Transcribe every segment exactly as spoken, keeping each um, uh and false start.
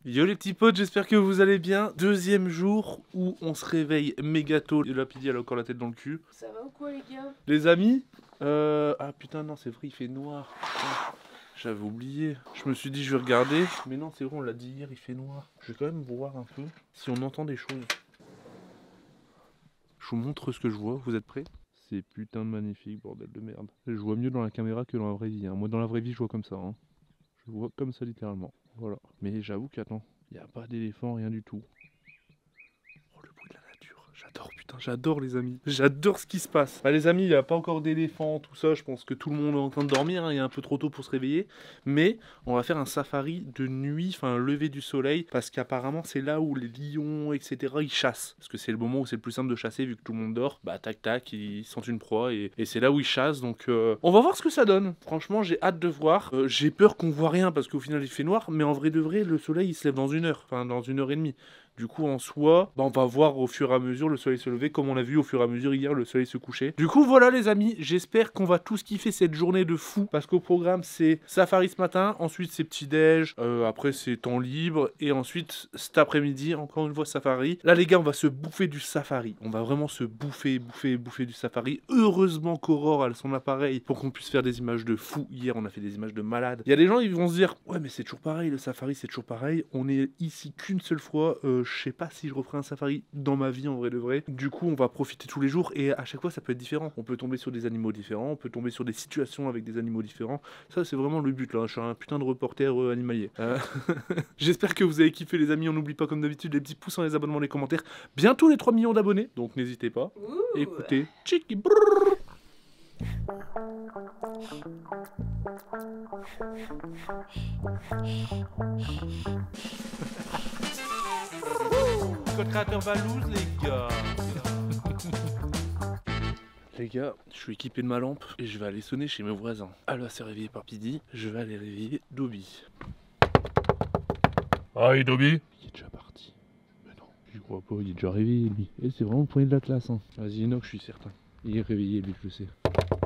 Yo les petits potes, j'espère que vous allez bien. Deuxième jour où on se réveille méga tôt. Et là, Pidi, elle a encore la tête dans le cul. Ça va ou quoi les gars? Les amis euh... Ah putain, non, c'est vrai, il fait noir. J'avais oublié. Je me suis dit, je vais regarder. Mais non, c'est vrai, on l'a dit hier, il fait noir. Je vais quand même voir un peu si on entend des choses. Je vous montre ce que je vois, vous êtes prêts? C'est putain de magnifique, bordel de merde. Je vois mieux dans la caméra que dans la vraie vie. Hein. Moi, dans la vraie vie, je vois comme ça. Hein. Je vois comme ça, littéralement. Voilà. Mais j'avoue qu'attends, il n'y a pas d'éléphant, rien du tout. Oh, le bruit de la nature. J'adore, putain, j'adore les amis. J'adore ce qui se passe. Bah, les amis, il n'y a pas encore d'éléphant, tout ça. Je pense que tout le monde est en train de dormir. Hein. Il est un peu trop tôt pour se réveiller. Mais on va faire un safari de nuit, enfin un lever du soleil. Parce qu'apparemment, c'est là où les lions, et cetera, ils chassent. Parce que c'est le moment où c'est le plus simple de chasser, vu que tout le monde dort. Bah, tac, tac, ils sentent une proie. Et, et c'est là où ils chassent. Donc, euh, on va voir ce que ça donne. Franchement, j'ai hâte de voir. Euh, j'ai peur qu'on voit rien, parce qu'au final, il fait noir. Mais en vrai de vrai, le soleil, il se lève dans une heure. Enfin, dans une heure et demie. Du coup, en soi, bah, on va voir au fur et à mesure le soleil se lever, comme on a vu au fur et à mesure hier le soleil se coucher. Du coup, voilà les amis, j'espère qu'on va tous kiffer cette journée de fou, parce qu'au programme, c'est safari ce matin, ensuite c'est petit-déj, euh, après c'est temps libre, et ensuite cet après-midi, encore une fois safari. Là les gars, on va se bouffer du safari, on va vraiment se bouffer, bouffer, bouffer du safari. Heureusement qu'Aurore a son appareil pour qu'on puisse faire des images de fou. Hier, on a fait des images de malade. Il y a des gens, ils vont se dire, ouais mais c'est toujours pareil, le safari c'est toujours pareil, on est ici qu'une seule fois, euh, je sais pas si je referai un safari dans ma vie en vrai de vrai. Du coup, on va profiter tous les jours et à chaque fois ça peut être différent. On peut tomber sur des animaux différents, on peut tomber sur des situations avec des animaux différents. Ça, c'est vraiment le but là. Je suis un putain de reporter euh, animalier. Euh... J'espère que vous avez kiffé les amis. On n'oublie pas comme d'habitude les petits pouces, les abonnements, les commentaires. Bientôt les trois millions d'abonnés, donc n'hésitez pas. Ouh. Écoutez, Chiki brrr. Code créateur Valouz les gars. Les gars, je suis équipé de ma lampe et je vais aller sonner chez mes voisins. Elle s'est réveillée par Pidi, je vais aller réveiller Dobby. Aïe Dobby. Il est déjà parti. Mais non, j'y crois pas, il est déjà réveillé lui. Et c'est vraiment le premier de la classe. Hein. Vas-y Enoch, je suis certain. Il est réveillé lui, je le sais.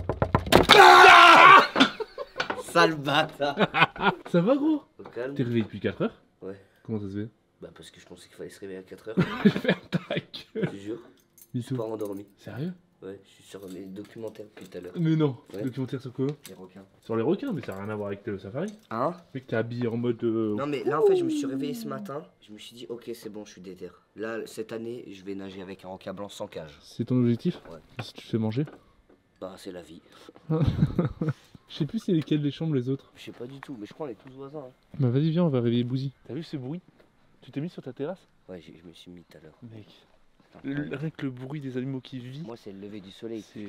Ah Sale bâtard. Ça va gros? T'es réveillé depuis quatre heures? Ouais. Comment ça se fait? Bah parce que je pensais qu'il fallait se réveiller à quatre heures. Ferme ta gueule. Je te jure. Je suis pas endormi. Sérieux? Ouais, je suis sur mes documentaires depuis tout à l'heure. Mais non. Ouais. Documentaire sur quoi? Les requins. Sur les requins, mais ça n'a rien à voir avec le safari. Hein? Mec, t'es habillé en mode... Euh... Non mais là en fait je me suis réveillé ce matin. Je me suis dit ok c'est bon, je suis déter. Là cette année je vais nager avec un requin blanc sans cage. C'est ton objectif? Ouais. Et si tu te fais manger? Bah c'est la vie. Je sais plus c'est lesquelles les chambres les autres. Je sais pas du tout, mais je crois qu'on est tous voisins. Hein. Bah vas-y viens, on va réveiller Bouzy. T'as vu ce bruit? Tu t'es mis sur ta terrasse? Ouais, je me suis mis tout à l'heure. Mec, le, rien que le bruit des animaux qui vivent. Moi c'est le lever du soleil. C'est...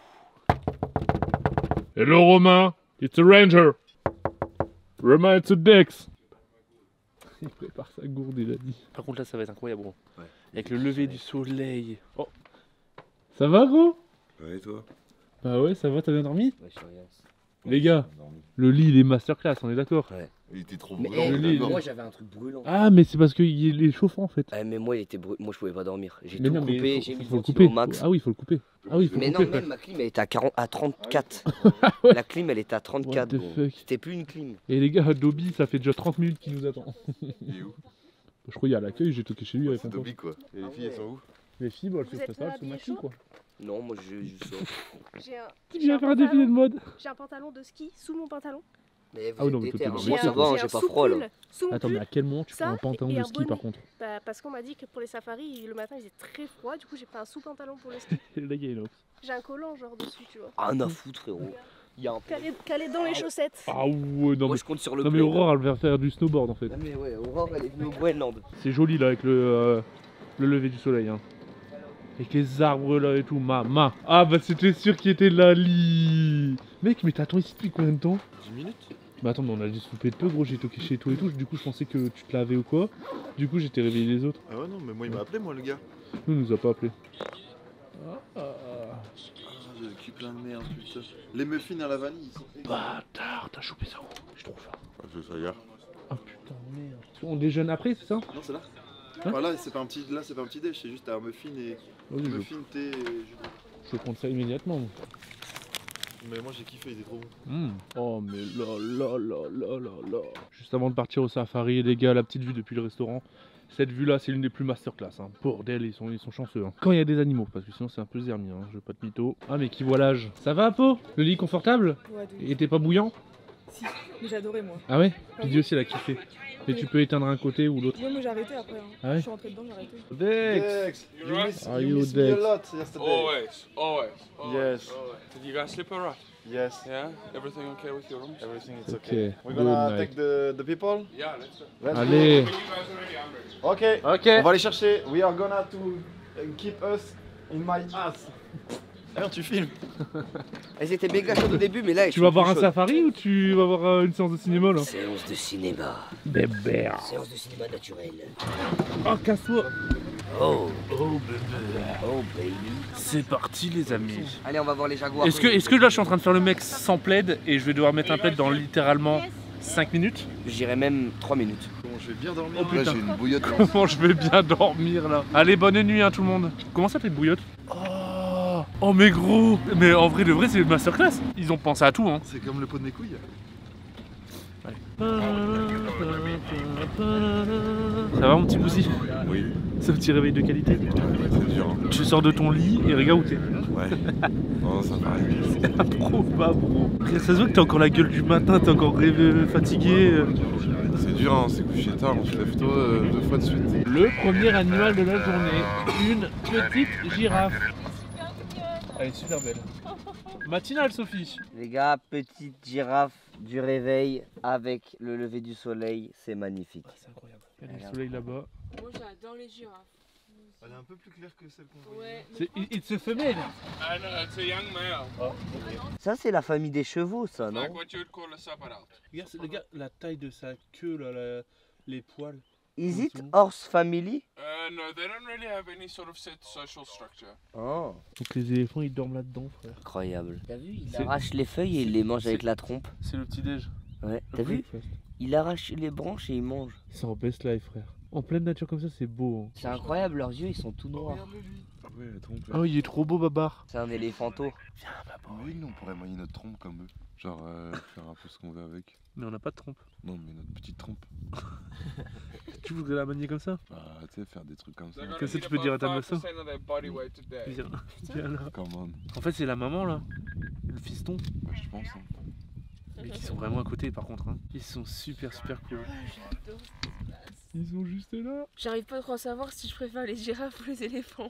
Hello Romain, it's a ranger. Romain, it's a Dex. Il prépare sa gourde, il a dit. Par contre là ça va être incroyable gros. Ouais. Avec le lever du soleil. Oh. Ça va gros? Ouais et toi? Bah ouais ça va, t'as bien dormi? Ouais je suis rien. Les gars, le lit il est masterclass, on est d'accord? Ouais. Il était trop mais brûlant. hey, lit, moi j'avais un truc brûlant. Ah mais c'est parce qu'il est chauffant en fait. Ah, mais moi il était brûlant, moi je pouvais pas dormir. J'ai tout non, coupé, faut, j'ai mis faut le couper au max. Ah oui il faut le couper. Ah oui, il faut mais le couper. non, même ma clim elle était à, quarante, à trente-quatre. Ah ouais. La clim elle était à trente-quatre. Bon. C'était plus une clim. Et les gars, Dobby ça fait déjà trente minutes qu'il nous attend. Il est où? Je crois qu'il y a à l'accueil, j'ai toqué chez lui avec C'est mon pote. Dobby quoi. Et les filles elles sont où? Les filles, bah, elles se Vous êtes préparent, elles sont habillés maquillées chaud quoi. Non, moi je, je sors. J'ai un, Tu j'ai viens un faire un défilé de mode? J'ai un pantalon de ski sous mon pantalon. Mais vous Ah oui, non, êtes mais déter, toi, hein. t'es Moi dans ça le va, J'ai j'ai un pas sous froid là. pull, sous mon Attends, mais pull. à quel moment tu prends Ça, un pantalon et de un ski par bonnet. contre? Bah, parce qu'on m'a dit que pour les safaris, le matin il faisait très froid, du coup j'ai pris un sous-pantalon pour le ski. Les gars, il J'ai un collant genre dessus, tu vois. Ah, on a foutre frérot. Il y a un Calé, calé dans les chaussettes. Ah ouais, non Moi mais... je compte sur le Non mais bleu. Aurore elle va faire du snowboard en fait. Ah, mais ouais, Aurore elle est venue au Groenland. C'est joli là avec le, euh, le lever du soleil hein. Avec les arbres là et tout, ma, ma. Ah bah c'était sûr qu'il était là, li. Mec mais t'attends ici depuis combien de temps? dix minutes? Bah attends mais on a juste soupé de peu gros, j'ai toqué chez toi et tout, du coup je pensais que tu te lavais ou quoi. Du coup j'étais réveillé les autres. Ah ouais non mais moi il m'a appelé moi le gars. Nous il nous a pas appelé. Ah, ah, ah. Ah j'ai le cul plein de merde putain. Les muffins à la vanille ils sont... Bâtard, t'as chopé ça où? Je trouve ça. Ah je ça regarde. Ah putain merde. On déjeune après c'est ça? Non c'est là. Hein? Enfin, là c'est pas un petit là c'est pas un petit déj, c'est juste un muffin et Vas-y, je, muffin thé et jus de... je vais prendre ça immédiatement. Mais moi j'ai kiffé, il est trop bon. Mmh. Oh mais là là là là là là. Juste avant de partir au safari, les gars, la petite vue depuis le restaurant. Cette vue là c'est l'une des plus masterclass. Hein. Bordel, ils sont, ils sont chanceux. Hein. Quand il y a des animaux, parce que sinon c'est un peu zermie, hein. Je veux pas de mytho. Ah mais qui voit l'âge. Ça va Po? Le lit confortable? Ouais, de... Il était pas bouillant? Si, mais j'adorais moi. Ah ouais? Lydie aussi elle a kiffé. Mais tu peux éteindre un côté ou l'autre. Ouais, moi j'ai arrêté après. Hein. Ah ouais? Je suis rentré dedans, j'ai arrêté. Dex! you miss, Are you you miss me a Dex? lot yesterday. Always, always, always. Yes. always. Did you guys sleep alright? Yes. Yeah? Everything okay with your rooms? Everything is Okay. okay. We're Good gonna night. take the, the people. Yeah, let's go. Let's Allez! When you guys are ready, I'm ready. go. Ok. Ok! On va les chercher. We are gonna to uh, keep us in my ass. D'ailleurs tu filmes. Elles étaient méga chaudes au début, mais là elles Tu sont vas plus voir un chaudes. safari ou tu vas voir euh, une séance de cinéma là? Séance de cinéma. Bébé! Séance de cinéma naturel. Oh casse-toi! Oh, Oh bébé! oh baby. C'est parti les amis! Allez, on va voir les jaguars. Est-ce que, est-ce que là je suis en train de faire le mec sans plaid et je vais devoir mettre un plaid dans littéralement cinq minutes? J'irais même trois minutes. Bon, je vais bien dormir. Oh, putain. Là j'ai une bouillotte. Comment je vais bien dormir là? Allez, bonne nuit hein tout le monde! Comment ça fait de bouillotte? Oh! Oh mais gros! Mais en vrai de vrai c'est une masterclass! Ils ont pensé à tout hein! C'est comme le pot de mes couilles. Ça va mon petit Bouzy? Oui, Ce petit réveil de qualité? c'est dur. Hein. Tu sors de ton lit et regarde où t'es. Ouais. Non, ça va. C'est improbable bro. Ça se voit que t'as encore la gueule du matin, t'es encore rêvé, fatigué. C'est dur, hein. C'est couché tard, on se lève tôt euh, deux fois de suite. Le premier animal de la journée, une petite girafe. Elle est super belle. Matinale Sophie. Les gars, petite girafe du réveil avec le lever du soleil, c'est magnifique. C'est incroyable. Il y a du soleil là-bas. Moi j'adore les girafes. Elle est un peu plus claire que celle qu'on voyait. Ouais. C'est It's a femelle. And uh, it's a young male. Ça, c'est la famille des chevaux, ça, non? Like what you would call a sapperalt. Regarde, le gars, la taille de sa queue, là, la- les poils. Is it horse family? Uh, no, they don't really have any sort of set social structure. Oh, Donc les éléphants ils dorment là-dedans frère. incroyable. T'as vu, il C'est- arrache les feuilles et il les mange c'est- avec la trompe. C'est le petit déj. Ouais, t'as vu? Il arrache les branches et il mange. C'est en best life frère. En pleine nature comme ça c'est beau. Hein. C'est incroyable, leurs yeux, ils sont tout noirs. Ah ouais, la trompe. Oh il est trop beau Babar. C'est un éléphanto. Oui, nous on pourrait moyenner notre trompe comme eux. Genre euh, faire un peu ce qu'on veut avec. Mais on n'a pas de trompe. Non, mais notre petite trompe. Tu voudrais la manier comme ça? Bah, tu sais, faire des trucs comme ça. They're gonna Qu'est-ce que eat tu peux dire à ta about meuf, ça? five percent of their body weight a day. Viens, viens là. Come on. En fait c'est la maman là. Le fiston. Bah, je pense. Hein. Mais qui sont vraiment à côté par contre. Hein. Ils sont super super cool. Ils sont juste là. J'arrive pas trop à savoir si je préfère les girafes ou les éléphants.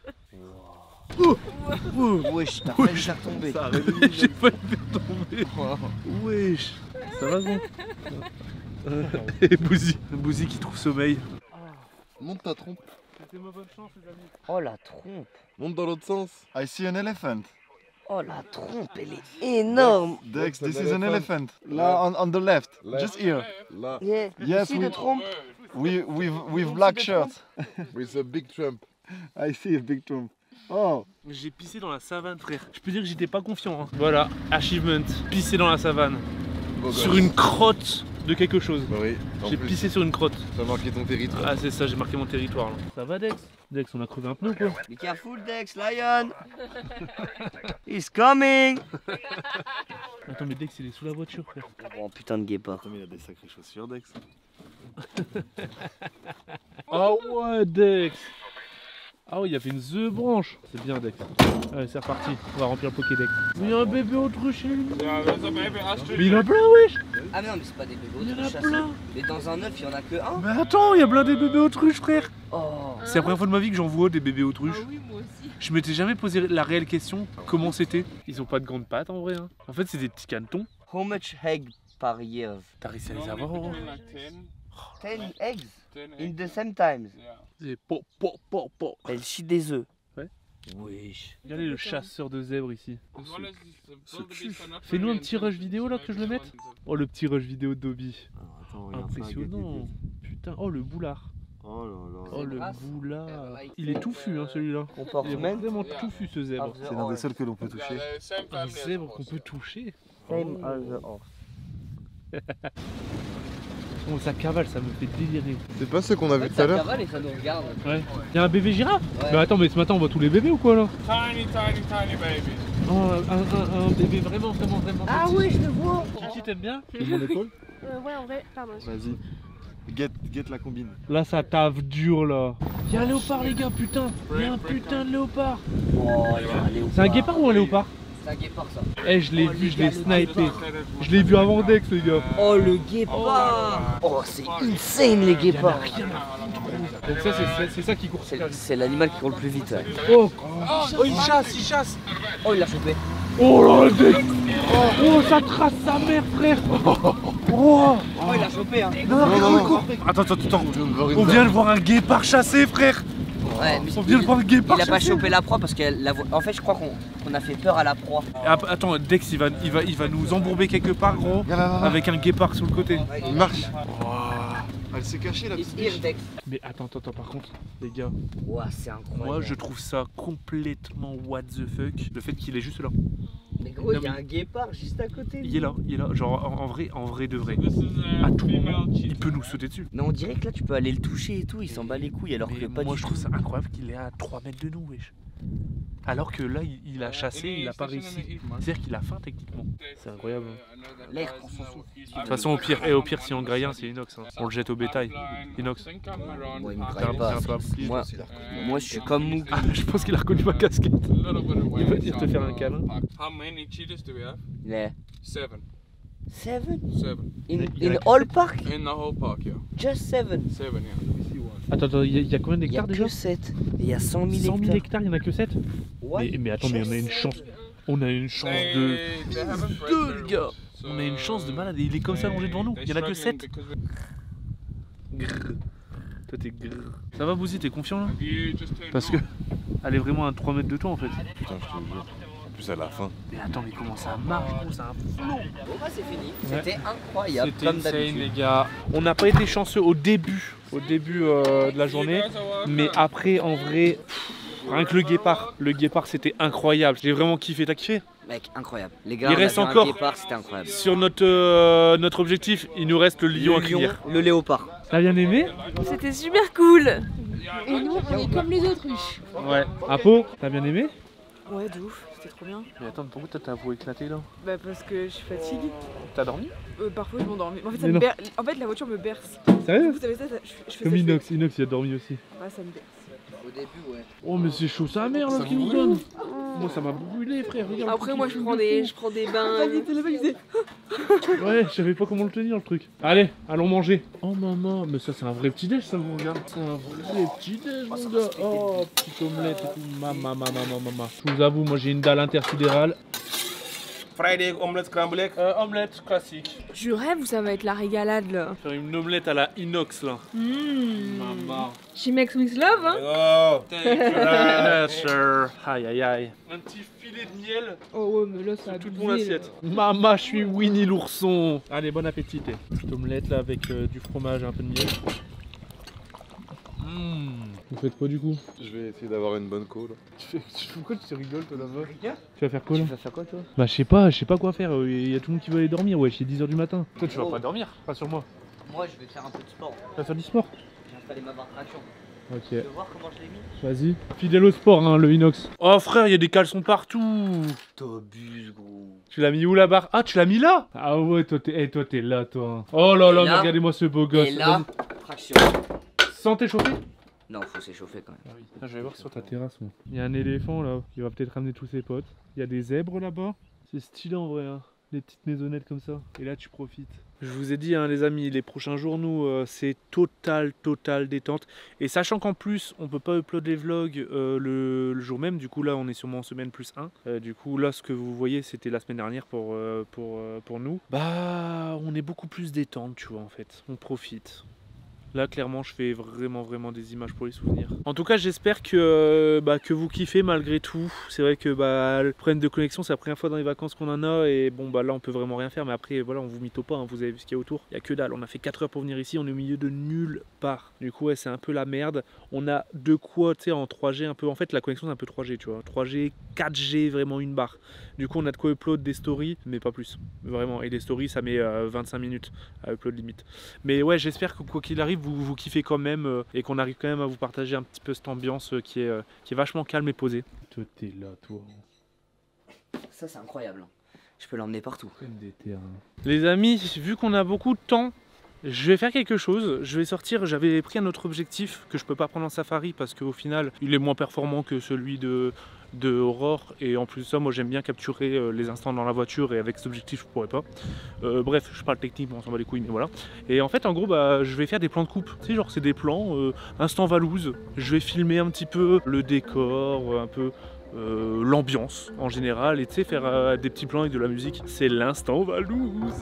Wesh, t'as failli faire tomber. Ça a réveillé. J'ai pas fait tomber. Wesh. Ça va gros? Et Bouzy. Bouzy qui trouve sommeil. Monte ta trompe. C'était ma bonne chance les amis. Oh, la trompe. Monte dans l'autre sens. I see an elephant. Oh, la trompe, elle est énorme. Dex, That's this an is an elephant. elephant. Là, on, on the left. Left. Just here. Là, Yeah, Yes, see we- the trompe? We, with, with black shirts. with a big trump. I see a big trompe. Oh. J'ai pissé dans la savane frère. Je peux dire que j'étais pas confiant. Hein. Voilà, achievement. Pisser dans la savane. Beau Sur gosse. une crotte de quelque chose. Bah oui, en J'ai plus, pissé sur une crotte. t'as marqué ton territoire. Ah c'est ça, j'ai marqué mon territoire là. Ça va Dex? Dex, on a crevé un pneu quoi? Be careful, Dex, lion. He's coming. Attends mais Dex il est sous la voiture frère. Oh, putain de guépard. Attends, mais il a des sacrées chaussures, Dex. Ah ouais Dex. Ah ouais, il y avait une The branche. C'est bien Dex. Allez c'est reparti, on va remplir le Pokédex. Mais il y a un bébé autruche. Yeah, there's a baby ostrich. Mais il y en a plein wesh. Ah, mais non, mais c'est pas des bébés Il y en a autruches, ça, plein. c'est- Mais dans un œuf, il y en a que un. Mais attends, il y a plein des bébés autruches frère. Oh. C'est la première fois de ma vie que j'en vois des bébés autruches. Ah oui, moi aussi. Je m'étais jamais posé la réelle question, comment c'était. Ils ont pas de grandes pattes en vrai. Hein. En fait c'est des petits canetons. How much egg par year? T'as réussi à les Normally avoir Aurore? between like ten, ten eggs ten in eggs. the same times. Yeah. C'est po po po po. Elle chie des œufs. Ouais. Wesh. Regardez le chasseur de zèbres ici. As well as the wildebeest are not Fais-nous un very petit rush intelligent, vidéo là que je le maybe mette. the ones- Oh le petit rush vidéo de Dobby. Attends, Impressionnant. Putain, oh le boulard. Oh là là. Oh le Zebras. boulard. Il est touffu hein celui-là. Il est Comportement. vraiment touffu ce zèbre. C'est l'un des seuls que l'on peut Yeah, toucher. they're the same Un family as zèbre the qu'on horse, peut yeah. toucher. Same as the horse. Oh sa cavale ça me fait délirer. C'est pas ce qu'on a En vu fait, tout à ça l'heure? cavale et ça nous regarde. Ouais. Y'a un bébé girafe? Ouais. Mais attends mais ce matin on voit tous les bébés ou quoi là? Tiny, tiny, tiny babies. Oh, un, un, un bébé vraiment, vraiment, vraiment Ah petit. ouais, je le vois. Kiki, t'aimes bien? Tu veux mon épaule? Euh, ouais, en vrai, pardon. Vas-y. Get, get la combine. Là, ça taffe dur là. Il y a un léopard, les gars, putain. Il y a un putain de léopard. Oh, il y a un léopard. C'est un guépard ou un léopard? C'est un guépard ça. Eh, je l'ai Oh, vu, les je gars, l'ai le snipé. guépard. Je l'ai vu avant Dex, les gars. Oh le guépard. Oh c'est insane les guépards. Donc ça, c'est c'est ça qui court. C'est c'est l'animal qui court le plus vite. Ouais. Oh, Oh, il chasse, il chasse. Oh il l'a chopé. oh là, le Dex. Oh, ça trace sa mère, frère. Oh, Oh il l'a chopé hein. non, non, non, non. Attends, attends, attends. On vient de voir un guépard chassé, frère. Ouais, mais On vient de voir un guépard il a pas chassé. chopé la proie parce qu'elle la vo- en fait je crois qu'on qu'on a fait peur à la proie. Ah, attends, Dex, il va, il, va, il va nous embourber quelque part, gros. Regarde là, là, là. Avec un guépard sur le côté. Il marche. Elle s'est cachée la Il petite tire biche. Dex. Mais attends, attends, attends, par contre, les gars, Ouah c'est incroyable. moi je trouve ça complètement what the fuck. Le fait qu'il est juste là. Mais gros il y Non, a un guépard juste à côté. Il est là, il est là. Genre en, en vrai, en vrai de vrai. À tout moment, il peut nous sauter dessus. Mais on dirait que là tu peux aller le toucher et tout, il s'en bat les couilles alors Mais que pas moi du je tout. trouve ça incroyable qu'il est à trois mètres de nous, wesh. Alors que là, il, il a chassé, il a pas réussi. C'est-à-dire qu'il a faim techniquement. C'est incroyable. Là il reprend son souffle. De toute façon, au pire, et au pire, si on graille un, c'est inox. Hein. On le jette au bétail. Inox. Moi il me T'as graille un- pas. t'as un peu- Moi, moi je suis comme Mouk. Ah, je pense qu'il a reconnu ma casquette. Il va venir te faire un câlin. How many cheetahs do we have? Il est Seven. seven Seven. in, Il y en a in que all sept. park? In the whole park, yeah. Just seven. Seven, yeah. Attends, attends, il y, a- il y a combien Il y a d'hectares déjà que sept. Il y a cent mille cent mille hectares. hectares, il y en a que sept. Ouais. mais, mais attends, mais on a une chance. On a une chance de. They, they haven't bred Deux, very le gars. well, so On a une chance de malade. Et il est comme ça allongé devant nous. they Il y en a que struggling sept. because we- Toi, t'es grrr. Ça va, Bouzy, t'es confiant là? You just turned Parce que. on. Elle est vraiment à trois mètres de toi en fait. Putain, je te jure. En plus, à la fin. Mais attends, mais comment ça marche, gros? C'est un flot. Bon bah c'est fini. Ouais. C'était incroyable C'était comme insane, d'habitude. les gars. On n'a pas été chanceux au début, au début euh, de la journée. You guys are welcome. Mais après, en vrai, pff, rien que le guépard. Le guépard, c'était incroyable. J'ai vraiment kiffé. T'as kiffé? Mec, incroyable. Les gars, Il on a reste vu un encore- guépard, c'était incroyable. Sur notre, euh, notre objectif, il nous reste le lion à Le lion, crinière. le léopard. T'as bien aimé? C'était super cool. Et nous, on est comme les autruches. Ouais. Apo, t'as bien aimé? Ouais, de ouf, c'était trop bien. Mais attends, pourquoi t'as ta peau éclatée là? Bah parce que je suis fatiguée. T'as dormi? Euh, parfois je m'endors. Mais en fait, ça Mais me non. berce. En fait, la voiture me berce. Sérieux? Vous savez ça, ça- je, je fais Comme ça, je Inox, Inox il a dormi aussi. fais- Ouais, ça me berce. Au début, ouais. Oh mais c'est chaud sa mère là qui nous donne. Moi ça m'a brûlé frère, regarde. Après, moi je prends des, je prends des bains. Ouais, je savais pas comment le tenir le truc. Allez, allons manger. Oh maman, mais ça c'est un vrai petit déj ça vous regarde. C'est un vrai petit déj mon gars. Oh, petite omelette et tout. Maman, maman, maman, maman. Je vous avoue, moi j'ai une dalle intersidérale. Friday omelette scrambled. Euh, omelette classique. Je rêve où ça va être la régalade là. Faire une omelette à la inox là. Mmh. Maman. She makes with love, hein. Oh, Yes sir. Aïe aïe aïe. Un petit filet de miel. Oh ouais, mais là ça a Toute abusé, mon là. assiette. Maman, je suis Winnie l'ourson. Allez, bon appétit. t'es. Petite omelette là avec euh, du fromage et un peu de miel. Mmh. Vous faites quoi du coup? Je vais essayer d'avoir une bonne call. Tu fais, pourquoi tu rigoles toi là-bas? Tu vas faire quoi là? Tu vas faire quoi toi? Bah je sais pas, je sais pas quoi faire. Il y a tout le monde qui veut aller dormir. Ouais, c'est dix heures du matin. Toi tu vas Oh. pas dormir, pas sur moi. Moi, je vais faire un peu de sport. Tu vas faire du sport. J'ai installé ma barre de traction. Ok. Tu veux voir comment je l'ai mis? Vas-y. Fidèle au sport, hein, le inox. Oh frère, il y a des caleçons partout. T'abuses, gros. Tu l'as mis où la barre? Ah, tu l'as mis là? Ah ouais, toi t'es, eh, toi t'es là, toi. Oh là Et là, là, mais regardez-moi ce beau gosse. Et là, Vas-y. traction. Sans t'échauffer? Non, faut s'échauffer quand même. Ah, je vais voir sur ta terrasse. Moi. Il y a un éléphant là, il va peut-être ramener tous ses potes. Il y a des zèbres là-bas. C'est stylé en vrai, hein. Les petites maisonnettes comme ça. Et là, tu profites. Je vous ai dit, hein, les amis, les prochains jours, nous, euh, c'est total, total détente. Et sachant qu'en plus, on peut pas uploader les vlogs euh, le, le jour même. Du coup, là, on est sûrement en semaine plus un. Euh, du coup, là, ce que vous voyez, c'était la semaine dernière pour, euh, pour, euh, pour nous. Bah, on est beaucoup plus détente, tu vois, en fait. On profite. Là, clairement, je fais vraiment, vraiment des images pour les souvenirs. En tout cas, j'espère que, euh, bah, que vous kiffez malgré tout. C'est vrai que bah, le problème de connexion, c'est la première fois dans les vacances qu'on en a. Et bon, bah là, on peut vraiment rien faire. Mais après, voilà, on vous mytho pas. Hein, vous avez vu ce qu'il y a autour. Il y a que dalle. On a fait quatre heures pour venir ici. On est au milieu de nulle part. Du coup, ouais, c'est un peu la merde. On a de quoi, tu sais, en trois G un peu. En fait, la connexion, c'est un peu trois G, tu vois. trois G, quatre G, vraiment une barre. Du coup, on a de quoi upload des stories, mais pas plus. Vraiment. Et les stories, ça met euh, vingt-cinq minutes à upload limite. Mais ouais, j'espère que quoi qu'il arrive, vous, vous kiffez quand même euh, et qu'on arrive quand même à vous partager un petit peu cette ambiance euh, qui, est, euh, qui est vachement calme et posée. Toi, t'es là, toi. Ça c'est incroyable. Je peux l'emmener partout. Les amis, vu qu'on a beaucoup de temps, je vais faire quelque chose. Je vais sortir, j'avais pris un autre objectif que je peux pas prendre en safari parce qu'au final, il est moins performant que celui de, de Aurore. Et en plus de ça, moi j'aime bien capturer les instants dans la voiture et avec cet objectif je pourrais pas. Euh, bref, je parle technique, on s'en bat les couilles, mais voilà. Et en fait, en gros, bah, je vais faire des plans de coupe. Tu sais, genre c'est des plans, euh, instant Valouz. Je vais filmer un petit peu le décor, un peu... Euh, l'ambiance en général et tu sais faire euh, des petits plans avec de la musique. C'est l'instant Valouz.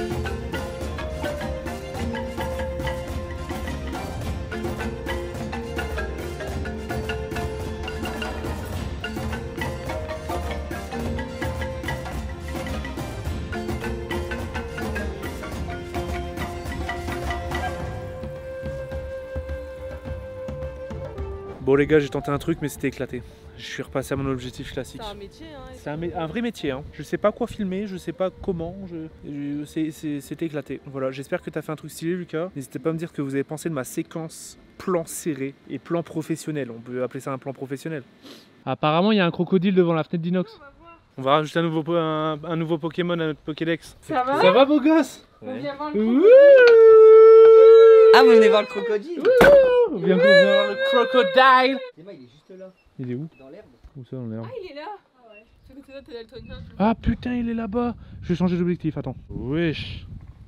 Bon les gars, j'ai tenté un truc mais c'était éclaté. Je suis repassé à mon objectif classique. C'est un métier, hein. C'est un, un vrai métier. Hein. Je sais pas quoi filmer, je sais pas comment. Je, je, C'était éclaté. Voilà, j'espère que tu as fait un truc stylé, Lucas. N'hésitez pas à me dire ce que vous avez pensé de ma séquence plan serré et plan professionnel. On peut appeler ça un plan professionnel. Apparemment, il y a un crocodile devant la fenêtre d'Inox. On va rajouter un nouveau, un, un nouveau Pokémon à notre Pokédex. Ça va? Ça va, beau gosse? On vient voir le crocodile. Ah, vous venez voir le crocodile? On vient voir le crocodile. Emma, il est juste là. Il est où? Dans l'herbe. Où ça, dans l'herbe? Ah, il est là. Ah ouais. C'est que c'est là, t'es daltonien. Ah putain, il est là-bas. Je vais changer d'objectif, attends. Wesh.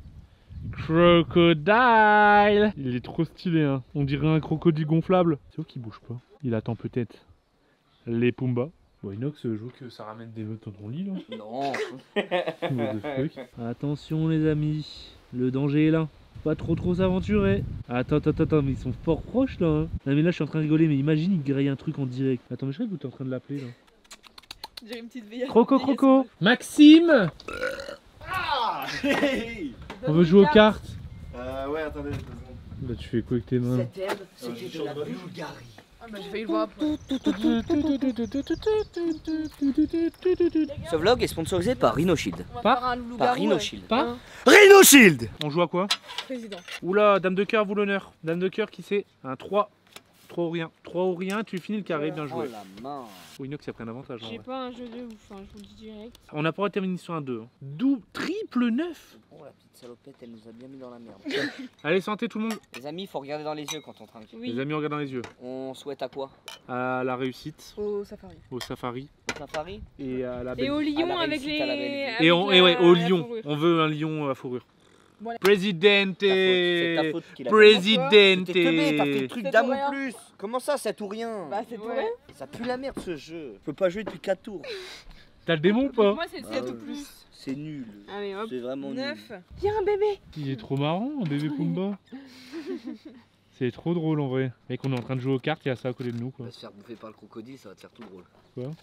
Crocodile. Il est trop stylé, hein. On dirait un crocodile gonflable. C'est où qu'il bouge pas? Il attend peut-être les Pumba. Bon, Inox, je vois que ça ramène des meutes dans ton lit, là. Non. What the fuck. Attention, les amis. Le danger est là. Pas trop trop s'aventurer. Attends, attends, attends, mais ils sont fort proches là. Hein. Non mais là je suis en train de rigoler, mais imagine il grille un truc en direct. Attends, mais je sais que t'es en train de l'appeler là. J'ai une petite veille. Croco, croco. Maxime. Ah On veut jouer aux cartes. Euh, ouais, attendez deux secondes. Bah tu fais quoi avec tes mains? Cette herbe, c'était de la Bulgarie. Ah bah j'ai failli le voir après. Ce vlog est sponsorisé par Rhino Shield. On va Pas faire un loup-garou. Par Rhino ouais. Shield. Pas Hein, Rhino Shield. On joue à quoi? Président. Oula, dame de cœur, vous l'honneur. Dame de cœur qui c'est? Un trois. trois ou rien. trois ou rien, tu finis le carré, bien Oh joué. la main. Oh, Inox a pris un avantage. en J'ai vrai. pas un jeu de ouf, hein, je vous le dis direct. On n'a pas terminé sur un deux. Hein. Dou triple neuf. Oh la petite salopette, elle nous a bien mis dans la merde. Allez, santé tout le monde. Les amis, il faut regarder dans les yeux quand on trinque. Oui. Les amis, on regarde dans les yeux. On souhaite à quoi? À la réussite, Au safari. au safari Au safari? et à la Et belle au lion la avec réussite, à la les. belle vie. avec Et, on, la- et ouais, au la lion. fourrure. On veut un lion à fourrure. Voilà. Presidente. C'est ta faute qu'il a Presidente. T'es teubé, t'as fait le truc C'est d'âme tout rien. ou plus. Comment ça, c'est tout rien? Bah c'est tout Ouais. vrai. Ça pue la merde ce jeu. Je peux pas jouer depuis quatre tours. T'as le démon ou pas? Moi c'est Ah sept ouais. ou plus. C'est nul. Allez hop. C'est vraiment neuf. nul. Y'a un bébé. Il est trop marrant, un bébé Pumba. C'est trop drôle en vrai. Mec, on est en train de jouer aux cartes, il y a ça à côté de nous On quoi. va se faire bouffer par le crocodile, ça va te faire tout drôle.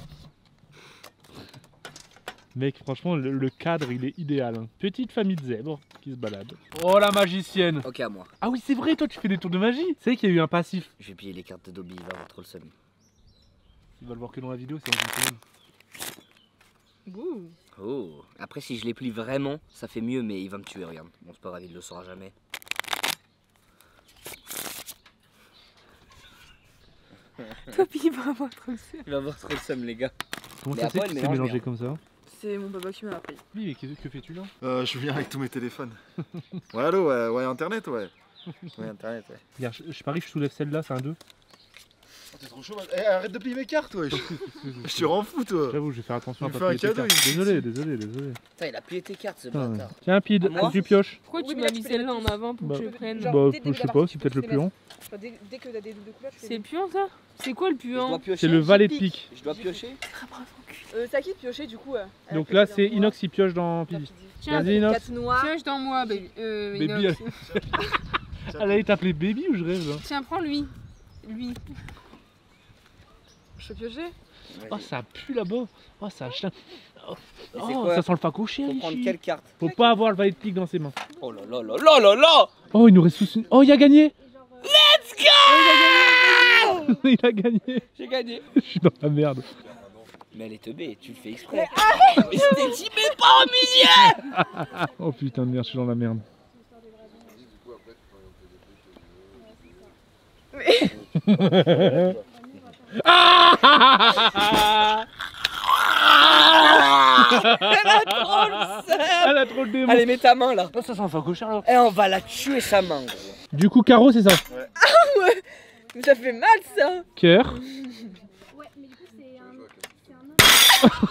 Mec, franchement, le, le cadre il est idéal. Hein. Petite famille de zèbres qui se balade. Oh la magicienne. Ok, à moi. Ah oui, c'est vrai, toi tu fais des tours de magie. C'est vrai qu'il y a eu un passif. Je vais piller les cartes de Dobby, il va avoir trop le seum. Tu vas le voir que dans la vidéo, c'est un jeu Ouh. Oh. Après, si je les plie vraiment, ça fait mieux, mais il va me tuer, regarde. Bon, c'est pas grave, il le saura jamais. Toi il va avoir trop le seum. Il va avoir trop le seum, les gars. Comment Mais ça se fait après, que elle c'est mélange mélangé bien. comme ça? C'est mon papa qui m'a appris. Oui, mais qu'est-ce que fais-tu là? Euh, je viens avec tous mes téléphones. Ouais, allô, ouais, ouais, internet, ouais. Ouais, internet, ouais. Regarde, je, je parie que je soulève celle-là, c'est un deux. Oh, t'es trop chaud, man. Eh, arrête de plier mes cartes, wesh. Je te rends fou, toi. J'avoue, je vais faire attention à Il me pas fait un plier tes cadeau, cartes. il- Désolé, désolé, désolé. Putain, il a plié tes cartes, ce Putain, bâtard. Tiens, Pide, À moi faut que tu pioches. Pourquoi Oui, tu mais m'as là, mis tu peux les celle-là en mettre avant pour Bah, que je prenne? Genre, Bah, dès- dès je que sais la pas, partie, c'est tu peut-être peux le les mettre. puant. Enfin, dès, dès que t'as des doubles de couleur, tu C'est les mets. puant ça? C'est quoi le Je dois puant? piocher. C'est le valet de Je pique. Je dois piocher. Euh, c'est à qui de piocher du coup euh, à la Donc place là, de c'est moi, Inox qui pioche dans t'as Pidi. Pidi. Tiens, Vas-y, Inox. Quatre noirs. Pioche dans moi, baby. Euh, Baby, Inox. Elle allait t'appeler Baby ou je rêve là? Tiens, prends lui. Lui. Je peux piocher? Oh, ça pue là-bas. Oh, ça chien. Oh, Et c'est oh, quoi? ça sent le facoché, Faut prendre Richie. quelle carte? Faut pas avoir le valet de pique dans ses mains. Oh là là là là là là. Oh, il nous reste tous une. Oh, il a gagné. Let's go. Il a gagné. J'ai gagné. Je suis dans la merde. Mais elle est teubée, tu le fais exprès. Mais je t'ai dit, mais pas au milieu. Oh putain de merde, je suis dans la merde. Ah Elle a trop le seum. Elle a trop le démon. Allez, mets ta main là. Oh, ça sent un cochard alors. Et on va la tuer sa main. Gros. Du coup, carreau, c'est ça. Ça fait mal ça. Cœur. Ouais, mais du coup, c'est un. C'est un homme.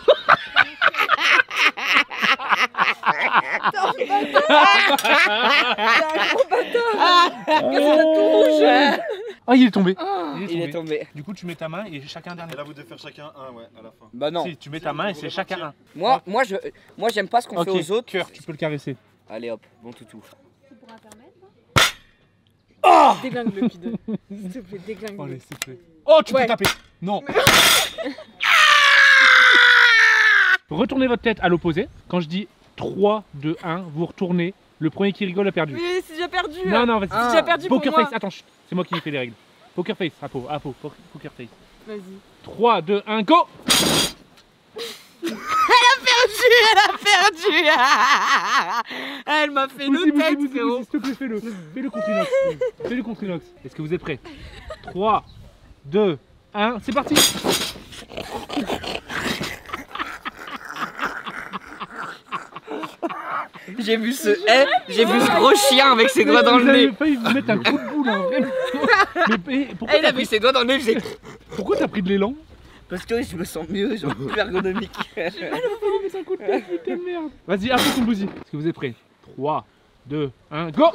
Ah, il est tombé. Il est tombé. Du coup, tu mets ta main et chacun un dernier. Et là, vous devez faire chacun un, ouais, à la fin. Bah non. Si, tu mets ta main et c'est chacun un. Moi, moi, je, moi, j'aime pas ce qu'on Ok, fait aux autres. cœur, tu peux le caresser. Allez hop, bon toutou. Tu pourras permettre. Déglingue le bidon. S'il te plaît, déglingue. Allez, s'il te plaît. Oh, tu Ouais. peux taper. Non. Retournez votre tête à l'opposé. Quand je dis trois, deux, un, vous retournez. Le premier qui rigole a perdu. Mais c'est déjà perdu. Non, non, vas-y. C'est déjà perdu pour Poker moi. face, attends, chut, c'est moi qui ai fait les règles. Poker face, à peau, à peau, po- poker face. Vas-y. trois, deux, un, go. Perdu. Elle m'a fait Boussi, le Boussi, tête, Boussi, frérot. Boussi, s'il te plaît, fais-le. Fais-le contre inox. Fais-le contre inox. Est-ce que vous êtes prêts? trois, deux, un, c'est parti. J'ai vu ce, eh, j'ai vu ce gros chien avec ses doigts dans le Vous avez nez. failli vous mettre un coup de boule, hein, vraiment. Mais, mais pourquoi Eh, il t'as a mis pris, ses doigts dans le nez, j'ai. pourquoi t'as pris de l'élan? Parce que je me sens mieux, genre plus ergonomique. C'est un coup de tête, putain de merde. Vas-y, après ton Boussi. Est-ce que vous êtes prêts? trois, deux, un, go.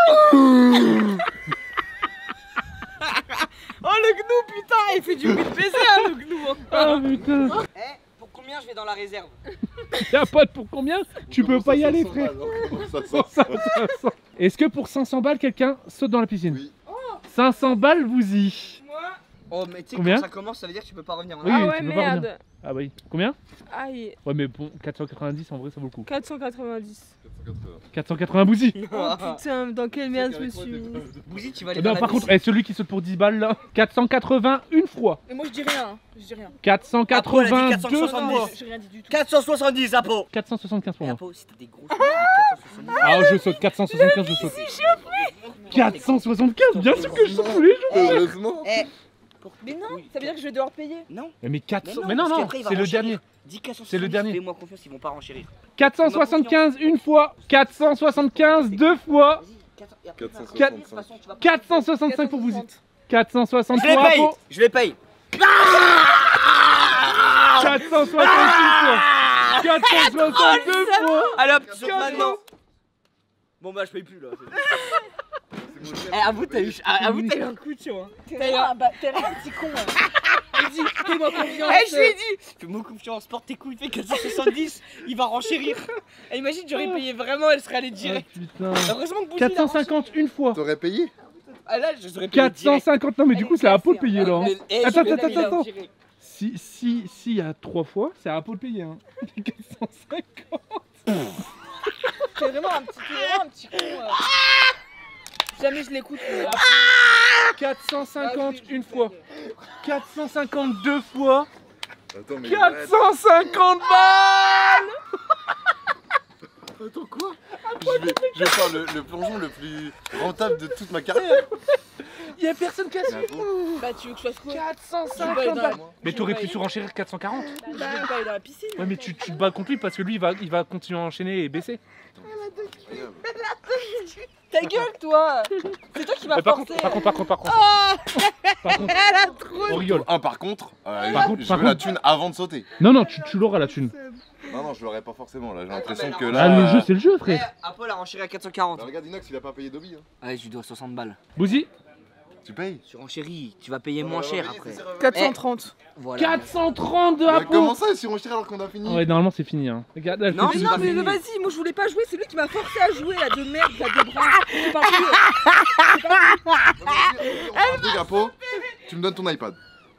Oh le gnou, putain, il fait du bruit de baiser, hein, le gnou. Ah putain. Eh, pour combien je vais dans la réserve? Y'a pas de pour combien? Tu peux pas y aller, frère. Ça, Pour ça, cinq cents. Est-ce que pour cinq cents balles, quelqu'un saute dans la piscine? Oui. cinq cents balles, vous y. Oh, mais tu sais, Combien quand ça commence, ça veut dire que tu peux pas revenir en Oui, Ah arrière. ouais, tu peux pas revenir. merde. Ah oui. Combien? Aïe. Ouais, mais bon, quatre cent quatre-vingt-dix en vrai, ça vaut le coup. quatre cent quatre-vingt-dix. quatre cent quatre-vingts Boussi. Oh putain, dans quelle merde je me suis mis. Bouzy, tu vas aller Non, dans la par contre, piscine. eh, celui qui saute pour dix balles là, quatre cent quatre-vingts une fois. Et moi je dis rien, je dis rien. quatre cent quatre-vingts Après, deux elle a dit quatre cent soixante-dix. fois. J'ai rien dit du tout. quatre cent soixante-dix, Apo. quatre cent soixante-quinze pour Et moi. Apo, si t'as des gros cheveux, quatre cent soixante-dix. Ah, je saute quatre cent soixante-quinze, je saute. quatre cent soixante-quinze, bien sûr que je saute tous les jours. Heureusement. Eh, Mais non, ça veut dire que je vais devoir payer. non. Mais quatre cents, mais parce non, non, qu'après, il va c'est le renchérir. dernier. Dis quatre cent soixante-dix. C'est le dernier. Fais-moi confiance, ils vont pas renchérir. quatre cent soixante-quinze une fois, quatre cent soixante-quinze deux fois, Vas-y, quatre- et après, quatre cent de toute soixante-cinq. façon, tu vas- quatre cent soixante-cinq pour vous. quatre cent soixante Je les pour paye. Apo. Je les paye. quatre cent soixante-six fois. quatre cent soixante-deux fois. Allez hop, tu sautes quatre cents. maintenant. Bon bah je paye plus là. Eh, avoue, t'as eu, ah, avoue, t'as eu un coup de chaud. Hein. T'es un, bah, t'es un petit con. Hein. Vas-y, fais-moi confiance. Eh, je lui ai dit, fais-moi confiance, porte tes couilles, fais quatre cent soixante-dix, il va renchérir. Eh, imagine, j'aurais payé vraiment, elle serait allée Ah, direct. putain. Heureusement que Bouzy, quatre il a cent cinquante une fois. T'aurais payé? renchéré. Ah là, je serais payé quatre cent direct. cinquante, non mais du coup c'est à Apo de payer là. hein. Mais, eh, Attends, je vais attends, payer attends, direct. Si, si, si, il y a trois fois, c'est à Apo de payer. Hein. quatre cent cinquante. T'es vraiment un petit, t'es vraiment un petit con. euh. Jamais je l'écoute. mais- quatre cent cinquante une fois. quatre cent cinquante deux fois. Attends, mais. quatre cent cinquante balles. Attends, quoi? Je vais, je vais faire le, le plongeon le plus rentable de toute ma carrière. Il y a personne qui a su. Mais attends, Bah tu veux que je fasse quoi? quatre cent Je vais cinquante dans- balles. Mais t'aurais pu surenchérir quatre cent quarante. Je vais pas aller dans la piscine. Ouais, mais tu, tu te bats contre lui parce que lui il va, il va continuer à enchaîner et baisser. regarde. Ta gueule toi. C'est toi qui m'as Mais par forcé. contre, par contre, par contre, par contre. Par contre, Elle a trop. on rigole. Un par contre, euh, Par je- contre, je par veux la contre. thune avant de sauter. Non, non, tu, tu l'auras la thune. Non, non, je l'aurais pas forcément là. J'ai l'impression mais que non. là. Ah, le jeu, euh, c'est le jeu, Eh, frère. Apo a renchéré à quatre cent quarante. bah, regarde, Inox, il a pas payé Dobby. Hein. Ouais, je lui dois soixante balles. Bouzy, Tu payes? Sur renchéri, tu vas payer moins cher après. quatre cent trente. Voilà. quatre cent trente de Mais Apo. comment ça, si on retire alors qu'on a fini? Ouais, normalement c'est fini. Hein. Regarde, là, Non, c'est mais fini. Non mais fini. vas-y, moi je voulais pas jouer, c'est lui qui m'a forcé à jouer là de merde, là de bras. Je parle plus. Un truc, Apo, tu me donnes ton iPad.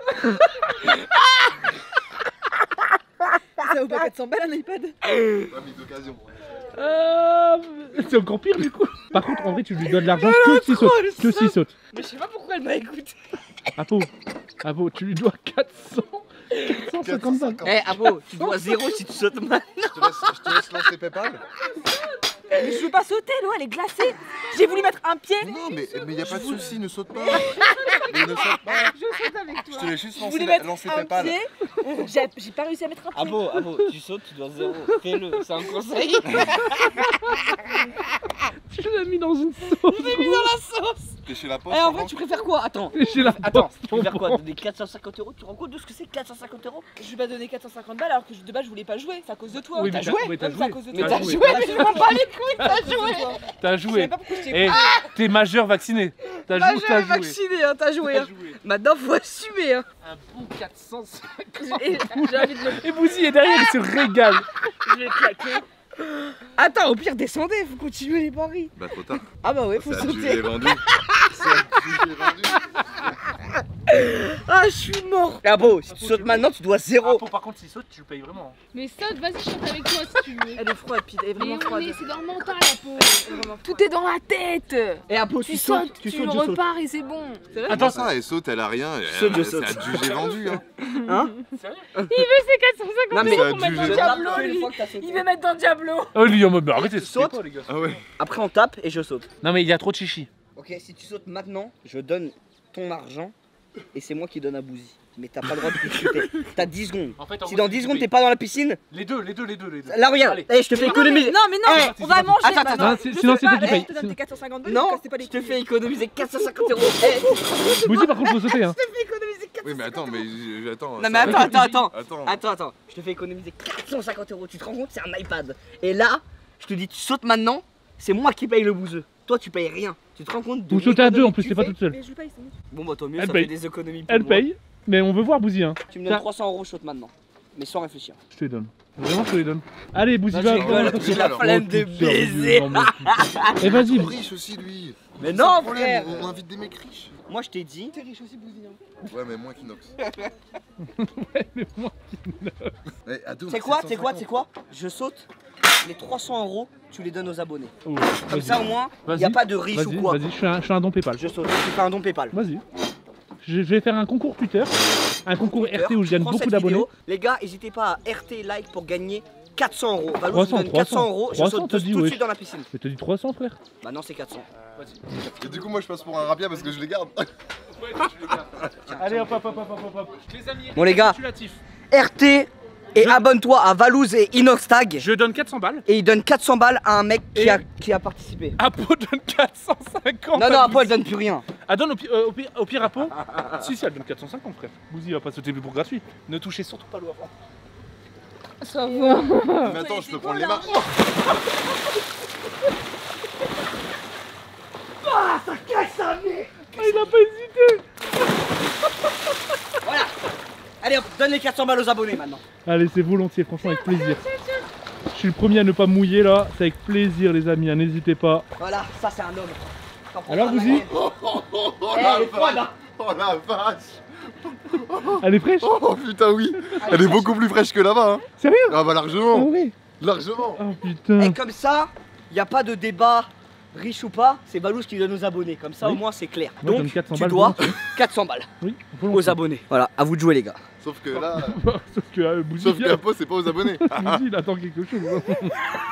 Ça vaut pas quatre cents balles un iPad. Ouais, mais d'occasion. Euh, c'est encore pire du coup. Par contre, en vrai, tu lui donnes l'argent que s'il saute. Que s'il saute. Mais je sais pas pourquoi elle m'a écouté. Apo, Apo, tu lui dois quatre cents, quatre cent cinquante balles. Eh, Apo, tu dois zéro si tu sautes mal. Je te laisse, je te laisse lancer PayPal. Mais je veux pas sauter, l'eau elle est glacée. J'ai voulu mettre un pied. Non, mais il n'y a pas de souci, ne saute pas. Mais ne saute pas. Je saute avec toi. Je te laisse juste Je lancer, voulais la- mettre lancer un tes pales. pied. J'ai j'ai pas réussi à mettre un pied. Ah bon, ah bon, tu sautes, tu dois zéro. Fais-le, c'est un conseil. Tu l'as mis dans une sauce. Je l'ai mis dans la sauce. T'es chez la poste. Eh, en pardon vrai, tu préfères quoi? Attends. J'ai la Attends, poste, tu préfères quoi? bon. Donner quatre cent cinquante euros? Tu te rends compte de ce que c'est quatre cent cinquante euros? Je vais pas donner quatre cent cinquante balles alors que je- de base je voulais pas jouer. C'est à cause de toi. Oui, T'as mais t'as- joué. mais t'as Ouais, c'est à joué. cause de Mais toi. t'as T'as joué. joué, mais je m'en bats les couilles. T'as joué. T'as Je savais joué. pas pourquoi je t'ai Eh, pris. t'es majeur vacciné. T'as Bah, joué, j'avais t'as joué. vacciné, hein, t'as joué. T'as Hein. joué. Maintenant faut assumer. Hein. Un bon quatre cent cinquante. Et J'ai envie de le Et Bouzy est derrière, il se régale. je vais le claquer. Attends, au pire descendez, faut continuer les paris. Bah, trop tard. Ah bah ouais, faut C'est adjugé sauter. vendu. C'est adjugé vendu. Ah, je suis mort. Ah bon, si tu sautes maintenant, tu dois zéro. par contre, s'il saute, tu le payes vraiment. Mais saute, vas-y, je saute avec toi si tu veux. Elle est froide, puis elle est Mais vraiment on froide. est, c'est dans le mental la peau. Tout est dans la tête. Et à peau, Tu tu sautes, sautes, tu tu sautes, je saute. repars et c'est bon. Attends, ça, elle saute, elle a rien. Saute, je elle- saute. C'est adjugé vendu. Hein. Hein? Il veut ses quatre cent cinquante Non, mais euros pour ça a mettre dû- dans je le tape Diablo, une lui. fois que t'as sauté. Il veut mettre dans Diablo. Oh, lui en mode, bah, arrêtez, Tu sautez sautes pas, les gars. Ah ouais. Après, on tape et je saute. Non, mais il y a trop de chichi. Ok, si tu sautes maintenant, je donne ton argent et c'est moi qui donne à Bouzy. Mais t'as pas le droit de shooter. T'as dix secondes. En fait, Si dans dix secondes t'es pas dans la piscine, Les deux, les deux, les deux, les deux. là regarde, Allez. eh, je te fais Non, mais, économiser. non, mais non, Eh, on va manger. attends, maintenant. attends. Je Sinon, sais c'est pas, toi qui eh, paye. Je te donne tes quatre cent cinquante balles. Non, cassez pas les je te couilles. fais économiser quatre cent cinquante euros. Eh, Bouzy, par contre, faut sauter, hein. Je te fais économiser quatre cent cinquante Oui, mais attends, mais j- attends. Non, ça mais va. attends, attends, attends. Attends. Attends, attends, je te fais économiser quatre cent cinquante euros. Tu te rends compte, c'est un iPad. Et là, je te dis, tu sautes maintenant, c'est moi qui paye le bouseux. Toi, tu payes rien. Tu te rends compte de Vous sautez à deux en l'économie plus, que c'est tu pas fais toute seule. Mais je paye, c'est bon. Bon, bah, tant mieux, Elle ça paye. fait des économies pour Elle moi. paye, mais on veut voir Bouzy, hein. Tu me donnes Ça- trois cents euros, je saute maintenant. Mais sans réfléchir. Je te les donne. Vraiment, je te les donne. Allez, Bouzy, Non, va. je rigole, va, j'ai va. la flemme Oh, de putain, Bouzy, baiser. non, mais putain. Eh, vas-y. Trop riche aussi, lui. Mais C'est non, ça le problème, frère. On, on invite des mecs riches. Moi, je t'ai dit. T'es riche aussi, Bouzy. Hein. Ouais, mais moins qu'Inox. Ouais, mais moi. Eh, à deux, C'est quoi, sept cent c'est quoi, cinquante. c'est quoi? Je saute. Les trois cents euros, tu les donnes aux abonnés. Oh, Comme vas-y. ça, au moins, il n'y a Vas-y, pas de riche Vas-y, ou quoi. vas-y, je fais un, je fais un don Paypal. Je saute. Tu fais un don Paypal. Vas-y. Je vais faire un concours Twitter, un concours R T où je gagne Prends beaucoup cette d'abonnés. vidéo. Les gars, n'hésitez pas à R T like pour gagner quatre cents euros. Valou, trois je cents, vous donne quatre cents trois cents. euros. Je trois cents, saute t'as tout dit, tout de wesh. suite dans la piscine. Je te dis trois cents, frère. Bah non, c'est quatre cents. Et du coup, moi, je passe pour un rapia parce que je les garde. Allez, hop, hop, hop, hop, hop, hop. Je les ai mis Bon, les gars. récapitulatif. R T et abonne-toi à Valouz et Inoxtag. Je donne quatre cents balles. Et il donne quatre cents balles à un mec qui Et- a, qui a participé. Apo donne quatre cent cinquante. Non, non, Apo, elle donne plus rien. Ah, donne au, pi- euh, au, pi- au pire Apo. Si, si, elle donne quatre cent cinquante, frère. Bouzy va pas sauter plus pour gratuit. Ne touchez surtout pas l'eau avant. Ça va. Mais attends, je peux prendre les marques. Ah, il a pas hésité. Voilà. Allez hop, donne les quatre cents balles aux abonnés maintenant. Allez, c'est volontiers, franchement, avec plaisir. Je suis le premier à ne pas mouiller là. C'est avec plaisir, les amis, hein, n'hésitez pas. Voilà, ça c'est un homme. T'en prends Alors, pas de la Bouzy gueule. Oh, oh, oh, oh, Eh, la elle est froide, vache. hein. Oh la vache. Elle est fraîche? Oh putain, oui. Elle est beaucoup plus fraîche que là-bas. Hein. Sérieux? Ah bah Ah largement. ouais. Largement. Oh putain. Et comme ça, il n'y a pas de débat riche ou pas, c'est Balouche qui donne aux abonnés. Comme ça Oui. au moins c'est clair. Moi, je Donc donne quatre cents tu balles dois volontiers. quatre cents balles Oui, aux volontiers. abonnés. Voilà, à vous de jouer les gars. Sauf que là, Sauf que euh, Bouzy, sauf que il la pause c'est pas aux abonnés. Bouzy, il attend quelque chose. hein.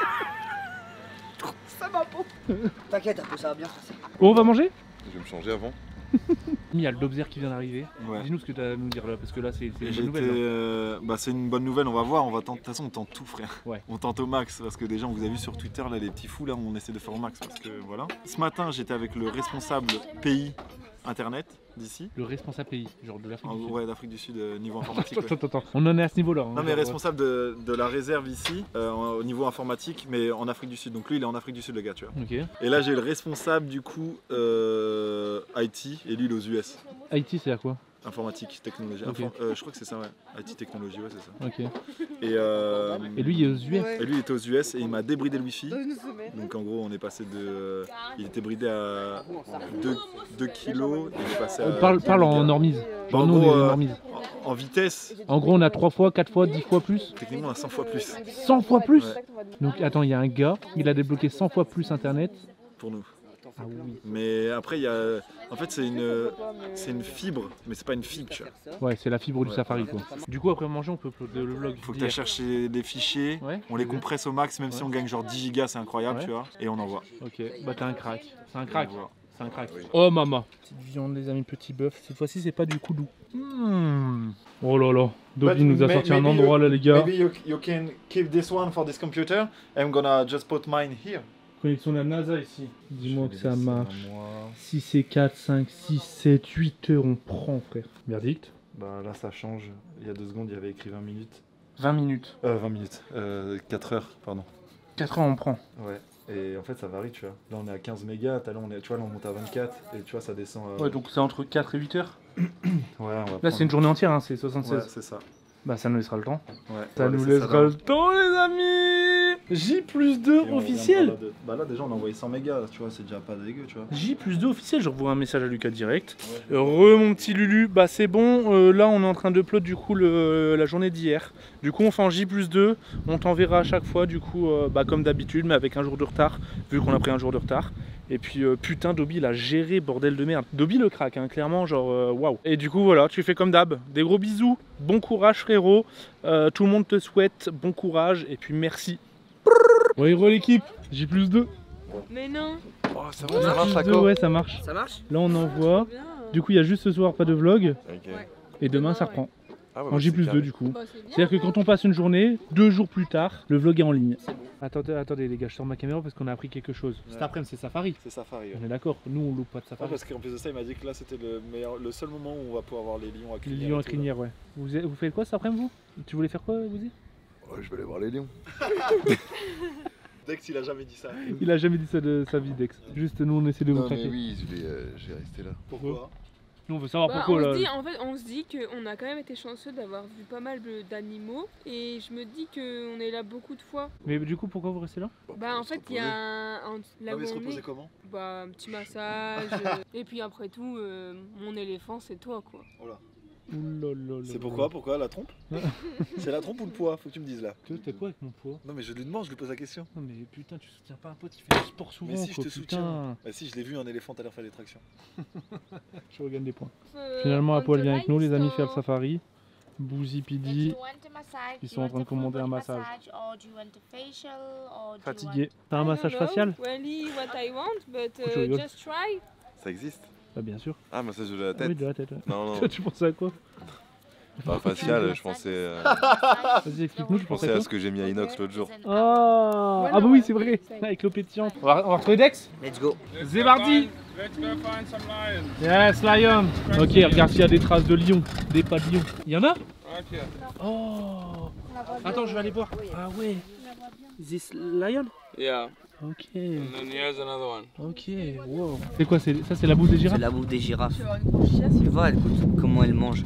Ça va pas. T'inquiète, Apo, ça va bien se passer. Oh, on va manger? Je vais me changer avant. Il y a le Dobzer qui vient d'arriver. Ouais. Dis-nous ce que tu as à nous dire là, parce que là, c'est c'est une J'ai bonne été, nouvelle. là. euh, bah, c'est une bonne nouvelle, on va voir, on va tenter, de toute façon on tente tout frère. Ouais. On tente au max parce que déjà on vous a vu sur Twitter là les petits fous là on essaie de faire au max parce que voilà. Ce matin j'étais avec le responsable pays internet d'ici. Le responsable pays, genre de l'Afrique En- du Sud. ouais d'Afrique du Sud euh, niveau informatique. ouais. Attends, attends, attends. On en est à ce niveau-là. hein, Non mais genre, responsable de, de la réserve ici euh, en- au niveau informatique mais en Afrique du Sud. Donc lui il est en Afrique du Sud le gars tu vois. Ok. Et là j'ai le responsable du coup euh, I T et lui il est aux U S. Haïti, c'est à quoi? Informatique, technologie. Ok. Infor- euh, je crois que c'est ça ouais. I T technologie ouais c'est ça. Ok. Et, euh, Et lui, il est aux U S. Et lui il était aux U S et il m'a débridé le wifi. Dans une semaine. Donc en gros on est passé de... euh, il était bridé à deux kilos et il est passé à... On parle, parle en normise. Bah, Genre, en nous, on gros, est euh, normise. en, en vitesse, En gros, on a trois fois, quatre fois, dix fois plus. techniquement on a cent fois plus cent fois plus. Ouais. Donc attends, il y a un gars, il a débloqué cent fois plus internet. pour nous. Ah oui. Mais après, il y a. En fait, c'est une, c'est une fibre, mais c'est pas une fibre, tu vois. Ouais, c'est la fibre du Ouais. safari quoi. Du coup, après manger, on peut uploader le vlog. Faut que tu ailles chercher des fichiers, Ouais. on les compresse au max, même si Ouais. on gagne genre dix gigas, c'est incroyable, Ouais. tu vois, et on envoie. Ok, bah t'es un crack. C'est un crack. On envoie. C'est un crack. Oh maman. Petite viande, les amis, petit bœuf. Cette fois-ci, c'est pas du koudou. Mmh. Oh là là. Dobby But nous a may- sorti un maybe endroit you- là, les gars. Maybe you, you can keep this one for this computer. I'm gonna just put mine here. Connexion de la NASA ici. Dis-moi que Je vais ça laisser marche. à moi. Si c'est quatre, cinq, six, sept, huit heures, on prend, frère. Verdict. Bah là, ça change. Il y a deux secondes, il y avait écrit vingt minutes. vingt minutes. Euh, vingt minutes. Euh, quatre heures, pardon. quatre heures, on prend. Ouais. Et en fait, ça varie, tu vois. Là, on est à quinze mégas. Tout à l'heure, on est, tu vois, là, on monte à vingt-quatre. Et tu vois, ça descend à... Ouais, donc c'est entre quatre et huit heures. Ouais, on va Là, prendre- c'est une journée entière, hein, c'est soixante-seize. Ouais, c'est ça. Bah, ça nous laissera le temps. Ouais. Ça On va nous laisser laissera là. le temps, les amis. J plus deux Et on officiel. reviendra là de- Bah là, déjà, on a envoyé cent mégas. Tu vois, c'est déjà pas dégueu, tu vois. J plus deux officiel, je revois un message à Lucas direct. Re mon petit Lulu, bah c'est bon, euh, là on est en train de upload du coup le, la journée d'hier. Du coup on fait en J plus deux, on t'enverra à chaque fois du coup euh, bah, comme d'habitude mais avec un jour de retard, vu qu'on a pris un jour de retard. Et puis euh, putain Dobby il a géré, bordel de merde. Dobby le crack, hein, clairement, genre euh, waouh. Et du coup voilà, tu fais comme d'hab. Des gros bisous, bon courage frérot. Euh, tout le monde te souhaite bon courage et puis merci. Ouais, re l'équipe, J plus deux. Mais non. Oh, ça J plus deux, ouais, ça marche. Ça marche? Là on envoie. Du coup il y a juste ce soir pas de vlog. Ok. Et demain ça reprend. Ah ouais, En bah, J c'est plus carré. deux du coup. Bah, c'est bien. C'est-à-dire que quand on passe une journée, deux jours plus tard, le vlog est en ligne. Attendez, attendez les gars, je sors ma caméra parce qu'on a appris quelque chose. Ouais. Cet après-midi c'est Safari. C'est Safari. Ouais. On est d'accord, nous on loupe pas de Ah, Safari. parce qu'en plus de ça, il m'a dit que là, c'était le, meilleur, le seul moment où on va pouvoir voir les lions à Les crinière. lions à et tout, là. crinière, ouais. Vous, êtes- vous faites quoi cet après-midi vous? Tu voulais faire quoi vous dites? Ouais, je vais aller voir les lions. Dex, il a jamais dit ça. Il a jamais dit ça de sa vie Dex. Juste nous on essaie de vous Non, mais craquer. oui, je vais, euh, je vais rester là. Pourquoi? Nous on veut savoir Bah, pourquoi on là. se dit, en fait, on se dit qu'on a quand même été chanceux d'avoir vu pas mal de- d'animaux. Et je me dis qu'on est là beaucoup de fois. Mais du coup pourquoi vous restez là? Bah, en fait, il y a un. un- là Non, où mais se on reposer est, comment? bah, un petit massage. euh, et puis après tout, euh, mon éléphant, c'est toi quoi. Ouh là là là C'est là pourquoi? là. Pourquoi? La trompe? C'est la trompe ou le poids? Faut que tu me dises là. Toi t'es quoi avec mon poids? Non, mais je lui demande, je lui pose la question. Non mais putain tu soutiens pas un pote qui fait du sport souvent Mais si, je quoi, te putain. soutiens. Bah, si, je l'ai vu, un éléphant tout à l'heure faire des tractions. Je regagne des points. Euh, Finalement on Apoel te vient avec nous les amis like, faire le euh, safari. Bouzy Pidi, ils sont en train de commander un massage. Fatigué. T'as un I don't massage know facial? Really what I want, but Je uh, rigole. just try. Ça existe? Bah bien sûr. Ah, massage de la Ah tête? oui de la tête. Ouais. Non, non. Toi tu pensais à quoi? Pas facial, je pensais, euh, Vas-y explique-nous, tu je pensais pensais à à quoi? ce que j'ai mis à Inox l'autre jour. Ah, ah bah oui c'est vrai, avec l'eau pétillante. On va, on va retrouver Dex? Let's go. C'est parti. Let's go find some lions. Yes lion. Ok regarde s'il y a des traces de lion, des pas de lion. Il y en a? Right here. Oh. Attends je vais aller voir. Ah ouais. This lion? Yeah. Ok. And then here's another one. Ok. Wow. C'est quoi c'est, ça c'est la bouffe des C'est girafes? la bouffe des girafes. Tu vas avoir une grosse chiasse. Tu vois, écoute comment elles mangent.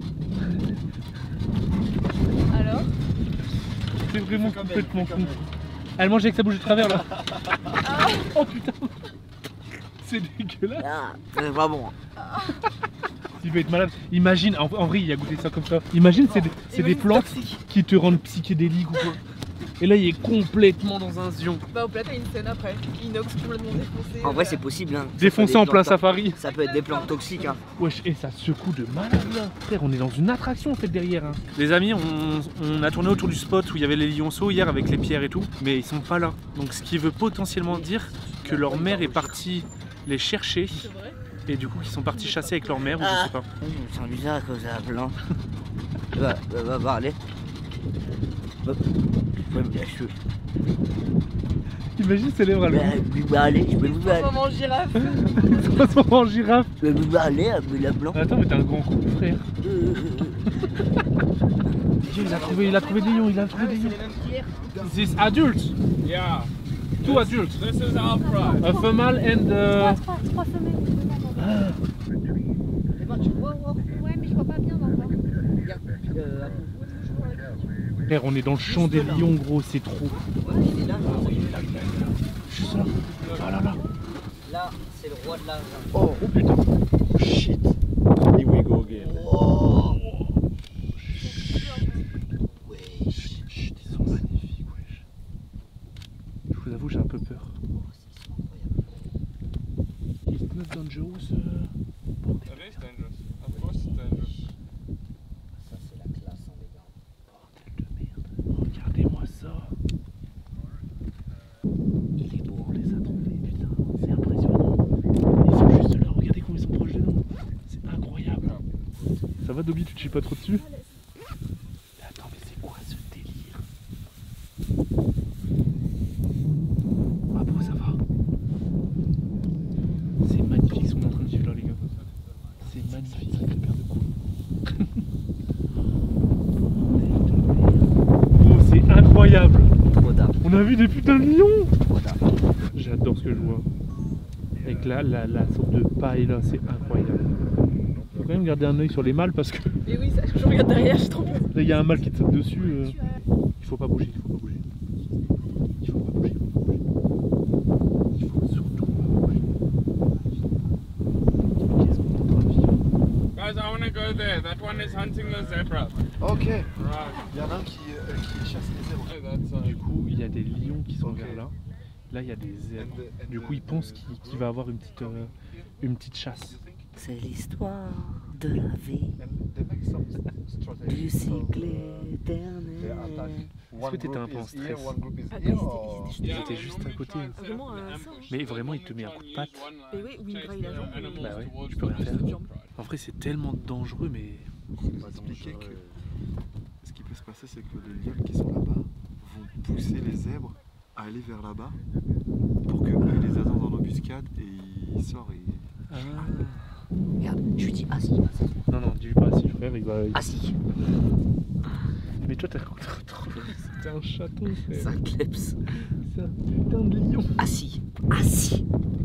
Alors C'est vraiment complètement con. Elle mange avec sa bouche de travers là. Oh putain. C'est dégueulasse. Ah, c'est pas bon. Il va être malade. Imagine, en, en vrai il a goûté ça comme ça. Imagine c'est des, c'est des plantes qui te rendent psychédélique ou quoi. Et là il est complètement dans un zion. Bah au plat t'as une scène après. Inox complètement défoncé. En vrai, c'est possible. Hein. Ça Défoncé peut en être des plein plantes- safari. Ça peut être des plantes toxiques. Hein. Wesh, et ça secoue de malade là. Frère, on est dans une attraction en fait derrière. Hein. Les amis, on, on a tourné autour du spot où il y avait les lionceaux hier avec les pierres et tout, mais ils sont pas là. Donc ce qui veut potentiellement dire que leur mère est partie les chercher C'est vrai. et du coup ils sont partis chasser avec leur mère ou je sais pas. Je me sens bizarre à cause de la plante. Va, va, va parler. Hop. Ouais, mais je peux Imagine ses lèvres à lui. vous parler, je peux vous parler. Maman girafe. Ça se transforme en girafe. Je peux vous parler avec la plante. Attends mais t'es un grand coup frère. Il a trouvé, il a trouvé des lions, il a trouvé des lions. This adult. Yeah. Two adults. This is our prize. A female and uh... Trois, trois femelles. Ouais, mais je vois pas bien dans le voir. Frère, on est dans le champ des lions gros, c'est trop. Juste là. Ah là là. Là, c'est le roi de la jungle. Oh, oh putain. Shit. Here we go again. Oh. Chut, chut, ils sont magnifiques, wesh. Je vous avoue, j'ai un peu peur. Ça va Dobby, tu te chies pas trop dessus? Attends, mais c'est quoi ce délire? Ah bon, ça va. C'est magnifique ce qu'on est en train de vivre là les gars. C'est magnifique, sacré paire de coups. Oh, c'est incroyable. Trop d'art. On a vu des putains de lions. Trop d'art. J'adore ce que je vois. Avec la, la, la sorte de paille là, c'est incroyable. Faut quand même garder un œil sur les mâles parce que Et oui, ça, je regarde derrière, j'ai trop peur. là il y a un mâle qui te saute dessus. euh. Il faut pas bouger, il faut pas bouger. Il faut pas bouger, il faut pas bouger. Il faut surtout pas bouger. Qu'est-ce qu'on est en train de vivre? Guys, I wanna go there. That one is hunting the zebra. Ok. Right. Il y en a un qui, euh, qui chasse les zèbres. Hey, that's uh, Du coup, il y a des lions qui sont Ok. vers là. Là, il y a des zèbres. And the- and Du coup, the- il pense qu'il qu'il va avoir une petite, euh, une petite chasse. C'est l'histoire de la vie And they make some strategy. du So, cycle uh, they éternel. attack. Est-ce One que t'étais group un peu en is stress? here, one group is Ah, here, ils étaient- or- ils étaient- Ils étaient juste à côté. Vraiment un singe. Mais vraiment, il te met un coup de patte. Mais oui, ou il braille la jambe. Bah ouais, tu peux rien faire. En vrai, c'est tellement dangereux, mais On va expliquer que ce qui peut se passer, c'est que les lions qui sont là-bas vont pousser les zèbres à aller vers là-bas pour qu'eux ils les attendent en embuscade et ils sortent et... ah. Regarde, je lui dis assis, assis. Non, non, dis-lui pas assis, frère, il va. il- Assis. Mais toi, t'as trop. C'était un chaton, C'est frère. un kleps. C'est un putain de lion. Assis. Assis.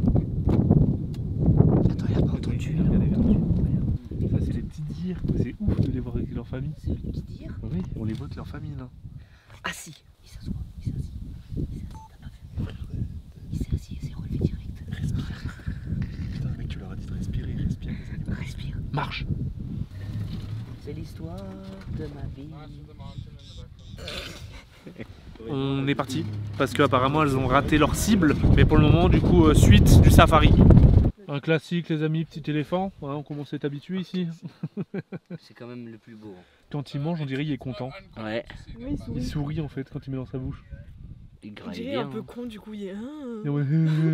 Attends, il a pas entendu. Il a vers nous. Ça, c'est les petits dires, quoi. C'est ouf de les voir avec leur famille. C'est le petit dire. Oui, on les voit avec leur famille là. Assis. Il s'assoit. Il s'est assis. Il s'est assis. T'as pas vu? Il s'est assis. Il s'est relevé direct. Respire. Putain, mec, tu leur as dit de respirer, respire les animaux. Respire. Marche. C'est l'histoire de ma vie. On est parti parce qu'apparemment elles ont raté leur cible, mais pour le moment, du coup, euh, suite du safari. Un classique, les amis, petit éléphant. Ouais, on commence à être habitué ici. C'est quand même le plus beau. Quand il mange, on dirait qu'il est content. Ouais. Oui, il sourit. Il sourit en fait quand il met dans sa bouche. Il On graille dirait bien. un peu con, du coup, il est. Et ouais.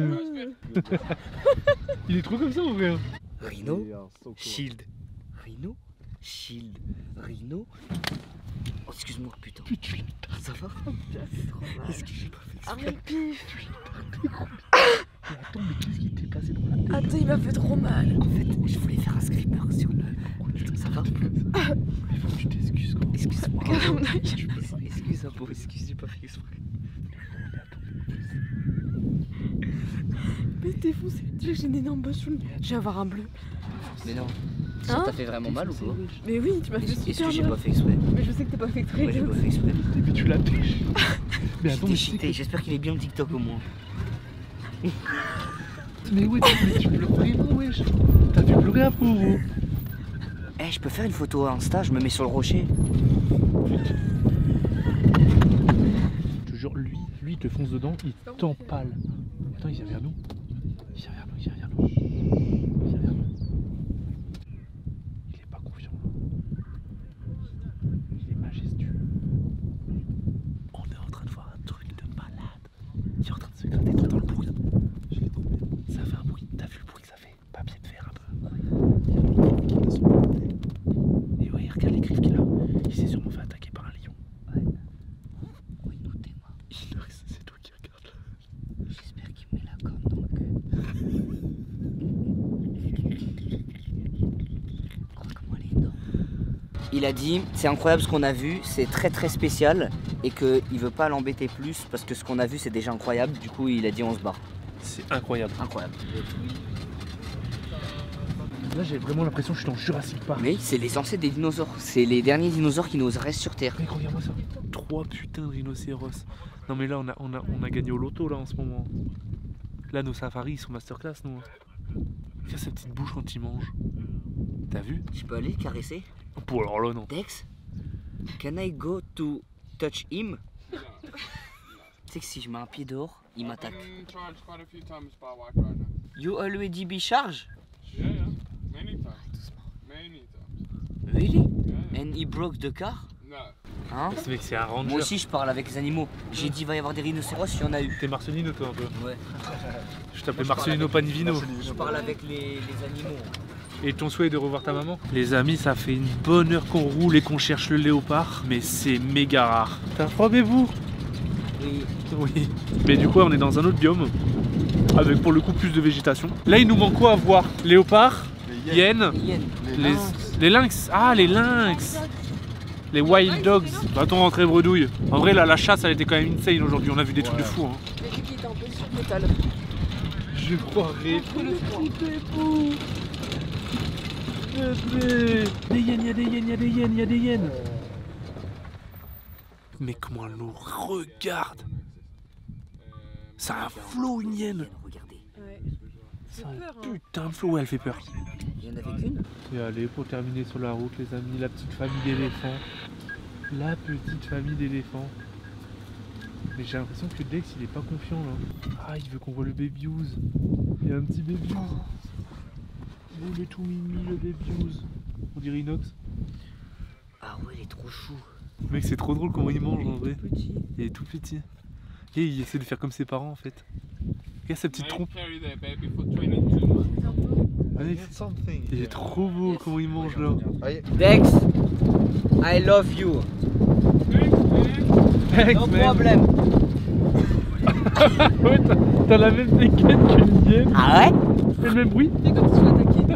Il est trop comme ça en vrai. Rhino. They are so cool. Shield. Rhino. Shield. Rhino. Oh, excuse-moi, putain. Ça va? Est-ce que j'ai pas fait exprès? Arrête, pif. Mais attends, mais qu'est-ce qui t'est passé dans la tête? Attends, il m'a fait trop mal. En fait, je voulais faire un screamer sur le. Ça va? Il faut que tu t'excuses gros. Excuse-moi. Regarde mon œil. Excuse un peu, excuse, j'ai pas fait exprès. Mais t'es fou, c'est. Tu sais que j'ai une énorme bosse sur le. Je vais avoir un bleu. Mais non. Ça Hein? t'a fait vraiment mal ou quoi? Mais oui, tu m'as fait Est-ce super que j'ai mal. pas fait exprès? Mais je sais que t'as pas fait exprès. Moi j'ai pas fait exprès. Mais tu l'as pêché. Mais attends, J'étais mais, cheaté, j'espère qu'il est bien le TikTok au moins. mais ouais, mais tu pleures vraiment, wesh. T'as fait pleurer après gros. Eh, je peux faire une photo à Insta, je me mets sur le rocher. Je te jure, lui, lui il te fonce dedans, il t'empale. Attends, il vient vers nous. Il vient vers nous, il vient vers nous. Il vient vers nous. Il est pas confiant là. Il est majestueux. On est en train de voir un truc de malade. Il est en train de se gratter, t'entends le bruit. Je l'ai trop bien. Ça fait un bruit, t'as vu le bruit que ça fait? Papier de fer un peu. Il y a les griffes qu'il a sur le côté. Et ouais, regarde les griffes qu'il a. Il s'est sûrement fait attaquer par un lion. Ouais. Oui, notez-moi. Inox, c'est toi qui regardes là. J'espère qu'il me met la corne dans le cul. Regarde comment elle est énorme. Il a dit, c'est incroyable ce qu'on a vu, c'est très très spécial et qu'il veut pas l'embêter plus parce que ce qu'on a vu c'est déjà incroyable. Du coup, il a dit on se barre. C'est incroyable. Incroyable. Là, j'ai vraiment l'impression que je suis dans Jurassic Park. Mais c'est les ancêtres des dinosaures. C'est les derniers dinosaures qui nous restent sur Terre. Mec, regarde-moi ça. Trois putains de rhinocéros. Non, mais là, on a, on, a, on a gagné au loto là en ce moment. Là, nos safaris ils sont masterclass, nous. Regarde sa petite bouche quand il mange. T'as vu? Je peux aller le caresser? Bon, alors là, non. Dex, can I go to touch him? Tu sais que si je mets un pied dehors, il m'attaque. Been charged quite a few times by white rhino. You already be charged? Yeah, yeah. Many times. Many times. Really? Yeah, yeah. And he broke the car? No. Hein? Ce mec, c'est un ranger. Moi aussi je parle avec les animaux. J'ai dit il va y avoir des rhinocéros, il y en a eu. T'es Marcelino, toi, un peu. Ouais. Je t'appelais Marcelino Panivino. Je parle avec les, les animaux. Et ton souhait est de revoir ta maman? Les amis, ça fait une bonne heure qu'on roule et qu'on cherche le léopard, mais c'est méga rare. T'as froid, Bébou? Oui. Oui. Mais du coup, on est dans un autre biome, avec pour le coup plus de végétation. Là, il nous manque quoi à voir? Léopard, Les hyènes, Les hyènes. les, les lynx. Ah, les lynx. Les wild dogs. Va-t-on rentrer bredouille? En vrai, là, la chasse, elle était quand même insane aujourd'hui. On a vu des trucs de fou. Hein. J'ai dit qu'il était en position fétale. Je croirais. Bébou. Bébé. Des hyènes, il y a des hyènes, il y a des hyènes, il y a des hyènes. Mais comment elle nous regarde? C'est un flot, une hyène. Regardez. Ouais. C'est J'ai un peur, hein. putain de flot, ouais, elle fait peur. Il y en avait qu'une. Et allez, pour terminer sur la route, les amis, la petite famille d'éléphants. La petite famille d'éléphants. Mais j'ai l'impression que Dex, il est pas confiant là. Ah, il veut qu'on voit le baby-ouse. Il y a un petit baby-ouse. Oh, il est tout mimi, le baby-ouse. On dirait Inox. Ah ouais, il est trop chou. Mec, c'est trop drôle comment il mange en vrai. Petit. Il est tout petit. Et il essaie de faire comme ses parents en fait. Regarde sa petite They trompe. carry their baby for twenty-two months. Allez, Something. il est trop beau comment il mange là. Dex, I love you. Dex, No man. problem. Ouais, t'as- t'as la même dégaine qu'une hyène. Ah ouais? Et le même bruit. Et comme tu vas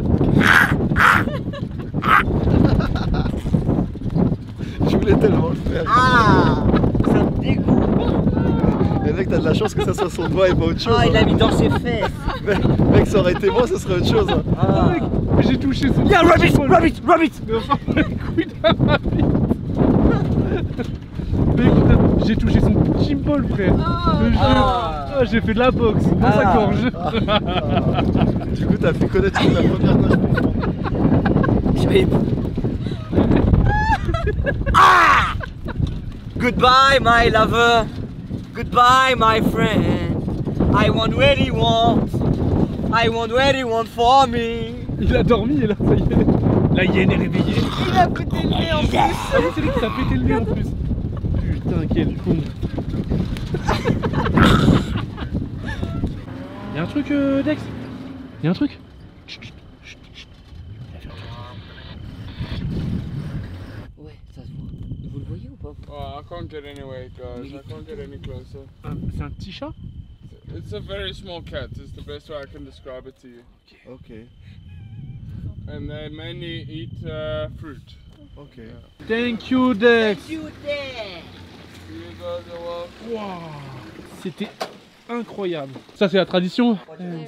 attaquer. Je voulais tellement le faire. Ah, ça me dégoûte. Mais mec, t'as de la chance que ça soit son doigt et pas autre chose. Ah, il hein. a mis dans ses fesses. Mec, mec, ça aurait été moi, ça serait autre chose. hein. Ah. J'ai touché son. Yeah, rabbit, rabbit, rabbit. Mais enfin, les couilles de ma vie. Mais putain, j'ai touché son petit bol, frère. Le jeu. Ah. Ah, j'ai fait de la boxe dans sa Ah. gorge. Du coup, t'as fait connaître la première fois, je comprends. Je vais. Ah! Goodbye, my lover. Goodbye, my friend. I want what he wants. I want what he wants for me. Il a dormi et là, ça y est. La hyène est réveillée. Il a pété le nez en plus. Ah oui, c'est lui qui t'a pété le nez en plus. Putain, quel con. Y'a un truc, euh, Dex? Y'a un truc? Chut, chut, chut, chut. Ouais, ça se voit. Vous le voyez ou pas? Oh, I can't get anywhere, guys. I can't get any closer. Un- C'est un petit chat? It's a very small cat. It's the best way I can describe it to you. Ok, And they mainly eat uh, fruit. ok. Thank you, Dex. You there. You guys are welcome. Wow. C'était incroyable. Ça, c'est la tradition.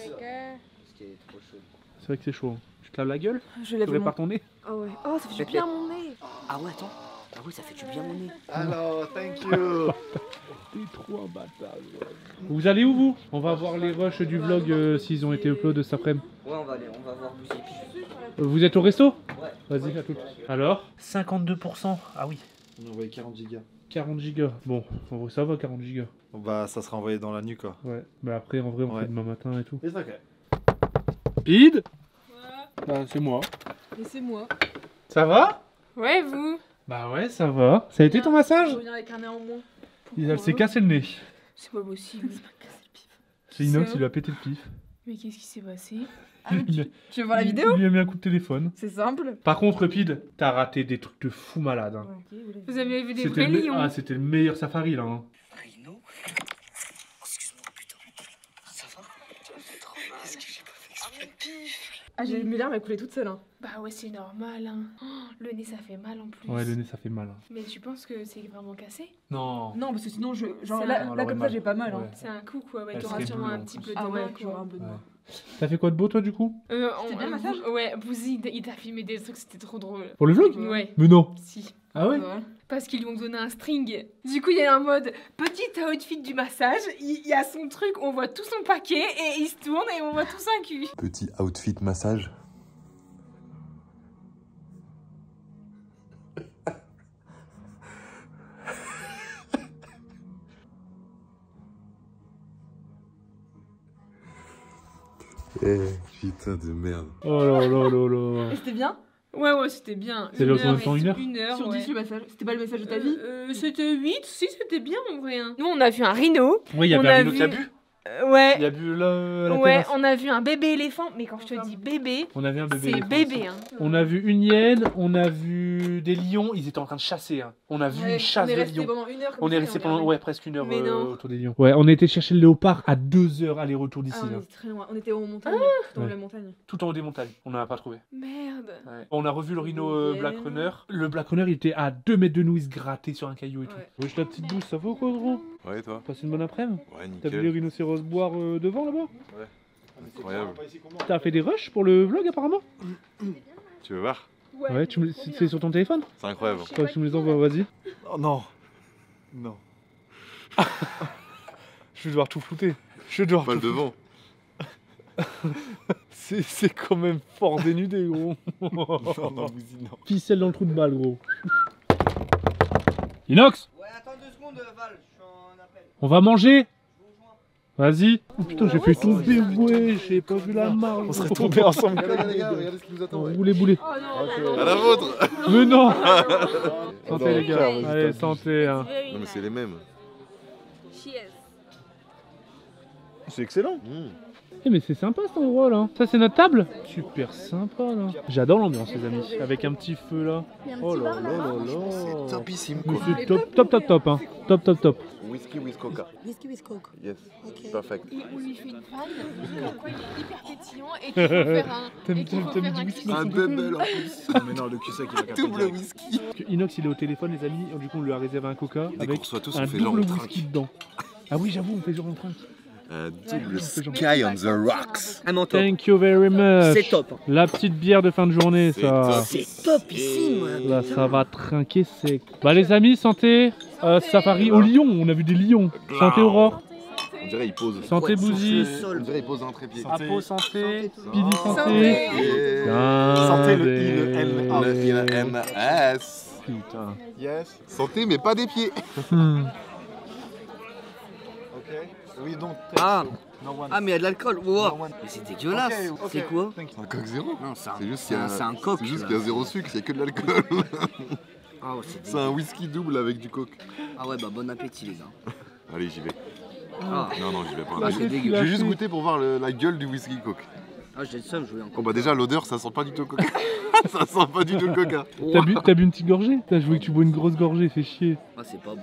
C'est vrai que c'est chaud. Hein. Tu te laves la gueule? Je Tu lève mon... répares ton nez? Ah ouais. Oh, ça fait du bien mon nez. Ah ouais, attends. Ah oui, ça fait du bien mon nez. Alors, thank you. T'es trop un bâtard. Vous allez où, vous? On va voir les rushs du vlog euh, s'ils ont été upload cet après-midi. Ouais, on va aller, on va voir Bouzy. Euh, Vous êtes au resto? Ouais. Vas-y, à tout. Alors? cinquante-deux pour cent. Ah oui. On a envoyé quarante gigas. quarante gigas. Bon, en vrai, ça va, quarante gigas. Bah, ça sera envoyé dans la nuit, quoi. Ouais. Mais après, en vrai, on Ouais. fait demain matin et tout. C'est ok. Id? Bah, c'est moi. Et c'est moi. Ça va? Ouais, vous? Bah ouais, ça va. Ça a été ton massage? Je reviens avec un nez en moins. Il s'est cassé le nez. C'est pas possible. C'est Inox, Ça il lui a pété le pif. Mais qu'est-ce qui s'est passé? Il a- Tu veux voir la vidéo? Il lui a mis un coup de téléphone. C'est simple. Par contre, Pid, t'as raté des trucs de fou malade. Hein. Vous avez vu des C'était vrais le... me- lions? ah, c'était le meilleur safari là. Hein. Rhino? Oh, excuse-moi, putain. Ça va? Est-ce que j'ai pas fait exprès? Ah, j'ai mes larmes, elles coulaient toutes seules. Hein. Bah ouais, c'est normal. Hein. Oh, le nez, ça fait mal en plus. Ouais, le nez ça fait mal. Hein. Mais tu penses que c'est vraiment cassé? Non. Non, parce que sinon, je... genre Ça- là, Non, là elle comme aurait ça, j'ai pas mal. Hein. Ouais. C'est un coup quoi, ouais, Elle t'auras serait sûrement bleue, un en petit plus. peu de Ah ouais, main, j'aurai quoi. un peu de Ouais. mal. T'as fait quoi de beau toi du coup? Euh, C'était on- bien le euh, massage? Ouais, Bouzy, il t'a filmé des trucs, c'était trop drôle. Pour le vlog? Ouais, Mais non. si. Ah ouais? Ouais. Parce qu'ils lui ont donné un string. Du coup, il y a un mode petit outfit du massage. Il il y a son truc, on voit tout son paquet et il se tourne et on voit tout son cul. Petit outfit massage. Eh, putain de merde. Oh là là là là. Et c'était bien? Ouais, ouais, c'était bien. C'est Une le combien de heure temps, et- une heure Une heure, Sur ouais. dix le massage. C'était pas le massage de ta vie? Euh, euh, c'était huit, si, c'était bien en vrai. Hein. Nous, on a vu un rhino. Oui, il y On avait a un rhino vu- qui a bu. Euh, ouais. Il y a bu là, la Ouais, terrasse. on a vu un bébé éléphant, mais quand je te dis bébé, On a vu un bébé. c'est éléphant bébé. aussi. Hein. On a vu une hyène, on a vu des lions, ils étaient en train de chasser. Hein. On a vu Ouais, une chasse on est de resté lions. pendant une heure comme On ça, est et resté on pendant regardait. ouais, presque une heure Mais euh, non. autour des lions. Ouais, on a été chercher le léopard à deux heures aller-retour d'ici. Ah, on là. était très loin. On était aux montagnes, tout en haut de la montagne. Tout en haut des montagnes, on n'en a pas trouvé. Merde. Ouais. On a revu le rhino euh, Hyène. Black Runner. Le Black Runner, il était à deux mètres de nous, il se grattait sur un caillou et tout. Ouais. Wesh, la petite douce, ça va ou quoi, gros? Ouais, toi? Passé une bonne après-midi? Ouais, T'as vu les nickel. rhinocéros boire euh, devant là-bas? Incroyable. T'as fait des rushs pour le vlog apparemment? Tu veux voir? Ouais, tu me... c'est c'est sur ton téléphone? C'est incroyable. Toi, tu me les envoies, vas-y. Oh non. Non. Je vais devoir tout flouter. Je vais devoir Pas le tout devant. C'est c'est quand même fort dénudé, gros. Non, non, Bouzy, non. Ficelle dans le trou de balle, gros. Inox, Ouais, attends deux secondes, Val, je suis en appel. on va manger? Vas-y. Oh putain, j'ai fait tomber, ouais, j'ai pas vu la marge. On serait tombés ensemble. Regardez, les gars, regardez ce qui nous attend. ouais. Roulez, boulez. Oh non, À la vôtre. Mais non. Oh, Santé, non, les gars. vas-y, Allez, t'as santé. Hein. Very Non, mais c'est les mêmes. Cheers. C'est excellent. Mmh. Eh mais c'est sympa cet endroit là. Ça c'est notre table? Super sympa là. J'adore l'ambiance les amis. Avec un petit feu là. Oh là là là là. C'est topissime, Mais quoi. c'est top top top top hein. Top top top. Whisky with coca. Whisky with coke. Yes. Ok. Perfect. Et on lui fait une panne, comme quoi il est hyper pétillant et qu'il faut faire un. T'aimes- et qu'il faut t'aimes- faire t'aimes un du whisky cuisson. Un double en plus. Non, mais non, le cul sec, il va capter Double direct. whisky. Parce que Inox il est au téléphone les amis. Du coup on lui a réservé un coca Dès qu'on avec reçoit tous, un on fait genre double on whisky trinque. dedans. Ah oui j'avoue on fait genre on trinque. Un double on fait genre- sky on the rocks. Ah, mon top. Thank you very much. C'est top. La petite bière de fin de journée C'est ça. top. C'est topissime. Là ça va trinquer sec. Bah les amis santé. Euh, safari au lion. On a vu des lions. Santé Aurore. On dirait il pose. Santé Ouais, Bouzy. sur le On sol. dirait il pose un trépied. Santé. Apo santé. Billy Santé. santé. Yeah. Santé, le I, le L, le A. Le I, le M, S. Putain. Yes. Santé, mais pas des pieds. Hmm. Ok. Oui, donc. Ah, No one. ah mais il y a de l'alcool. Wow. No one. Mais c'est dégueulasse. Ok, ok. C'est quoi? Thank you. C'est un coq zéro. Non, c'est un, C'est juste c'est qu'il y a- un, c'est un coq. C'est juste là. qu'il y a zéro sucre, il n'y a que de l'alcool. Ah, ouais, c'est C'est un whisky double avec du coke. Ah ouais, bah bon appétit les gars. Allez, j'y vais. Ah, Non, non, j'y vais pas. La Je tête, vais il a juste fait. goûter pour voir le- la gueule du whisky coke. ah j'ai le seum, je voulais Bon encore. bah déjà l'odeur ça sent pas du tout le coca. Ça sent pas du tout le coca. T'as bu, t'as bu une petite gorgée? Putain, je voulais que tu bois une grosse gorgée, fais chier. Ah, c'est pas bon.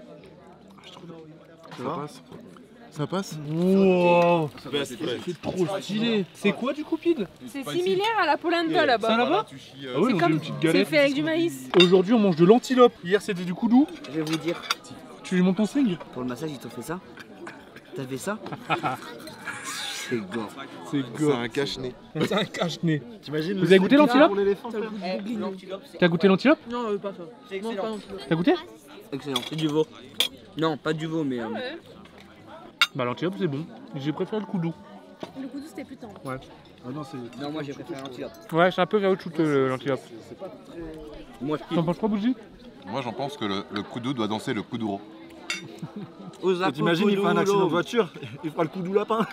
Ça passe. Ça passe. Wow, c'est trop stylé. C'est quoi du coup, Pid? C'est similaire à la polenta là-bas. Ça là-bas? Ah oui, C'est on a comme- une petite C'est galette. fait avec du maïs. Aujourd'hui, on mange de l'antilope. Hier, c'était du koudou. Je vais vous dire, Tu lui montes ton sling? pour le massage, ils t'ont fait ça? T'as fait ça? C'est gore. C'est C'est gore. un cache-nez. C'est un cache-nez. T'imagines Vous avez goûté l'antilope? pour l'éléphant, T'as le frère goût du bouglino. T'as goûté l'antilope? Non, euh, pas ça. C'est Non, pas excellent. l'antilope. T'as goûté? Excellent. C'est du veau. Non, pas du veau, mais. euh, Bah, l'antilope, c'est bon. J'ai préféré le koudou. Le coup c'était putain. Ouais. Ah non, c'est. Non, moi j'ai préféré l'antilope. Ouais, c'est un peu caoutchouc euh, l'antilope. Moi je T'en kiffe. penses quoi, Bougie? Moi j'en pense que le, le koudou doit danser le kuduro. Osaku T'imagines, il fait un Kuduro. accident de voiture, il fera le coup du lapin.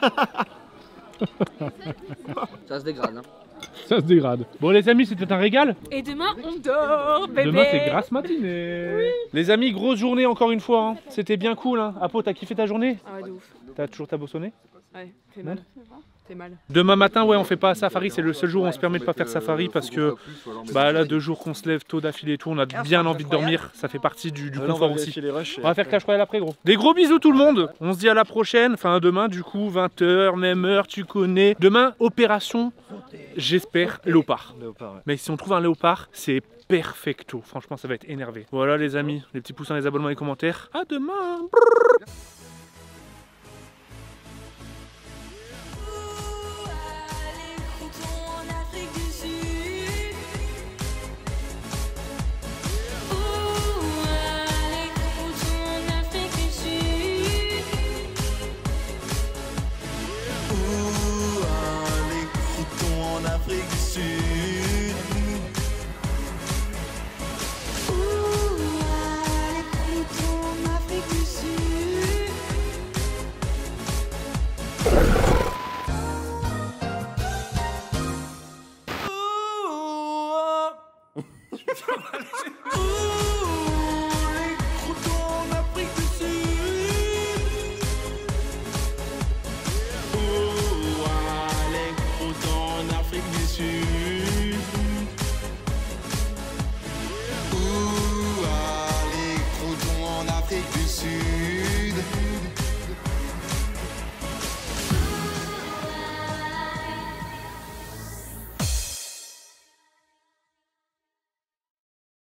Ça se dégrade. Hein. Ça se dégrade. Bon, les amis, c'était un régal. Et demain, on dort, bébé. Demain, c'est grasse matinée. Les amis, grosse journée encore une fois. Hein. C'était bien cool. Hein. Apo, t'as kiffé ta journée? Ah ouais, de ouf. T'as toujours ta bossonnée? Ouais, fait mal. Fait mal. Demain matin, ouais, on fait pas safari. C'est le seul jour où on se permet de pas faire safari parce que bah là, deux jours qu'on se lève tôt d'affilée et tout, on a bien envie de dormir. Ça fait partie du, du Ah, là, on va confort aussi. vérifier les rushs. On va faire Clash Royale après, gros. Des gros bisous tout le monde. On se dit à la prochaine. Enfin, demain, du coup, vingt heures, même heure, tu connais. Demain, opération, j'espère, léopard. Léopard, ouais. Mais si on trouve un léopard, c'est perfecto. Franchement, ça va être énervé. Voilà, les amis. Les petits pouces, les abonnements, les commentaires. À demain. En Afrique du Sud. Ouh, allez, plutôt en Afrique du Sud. Ouh, oh. Ouh,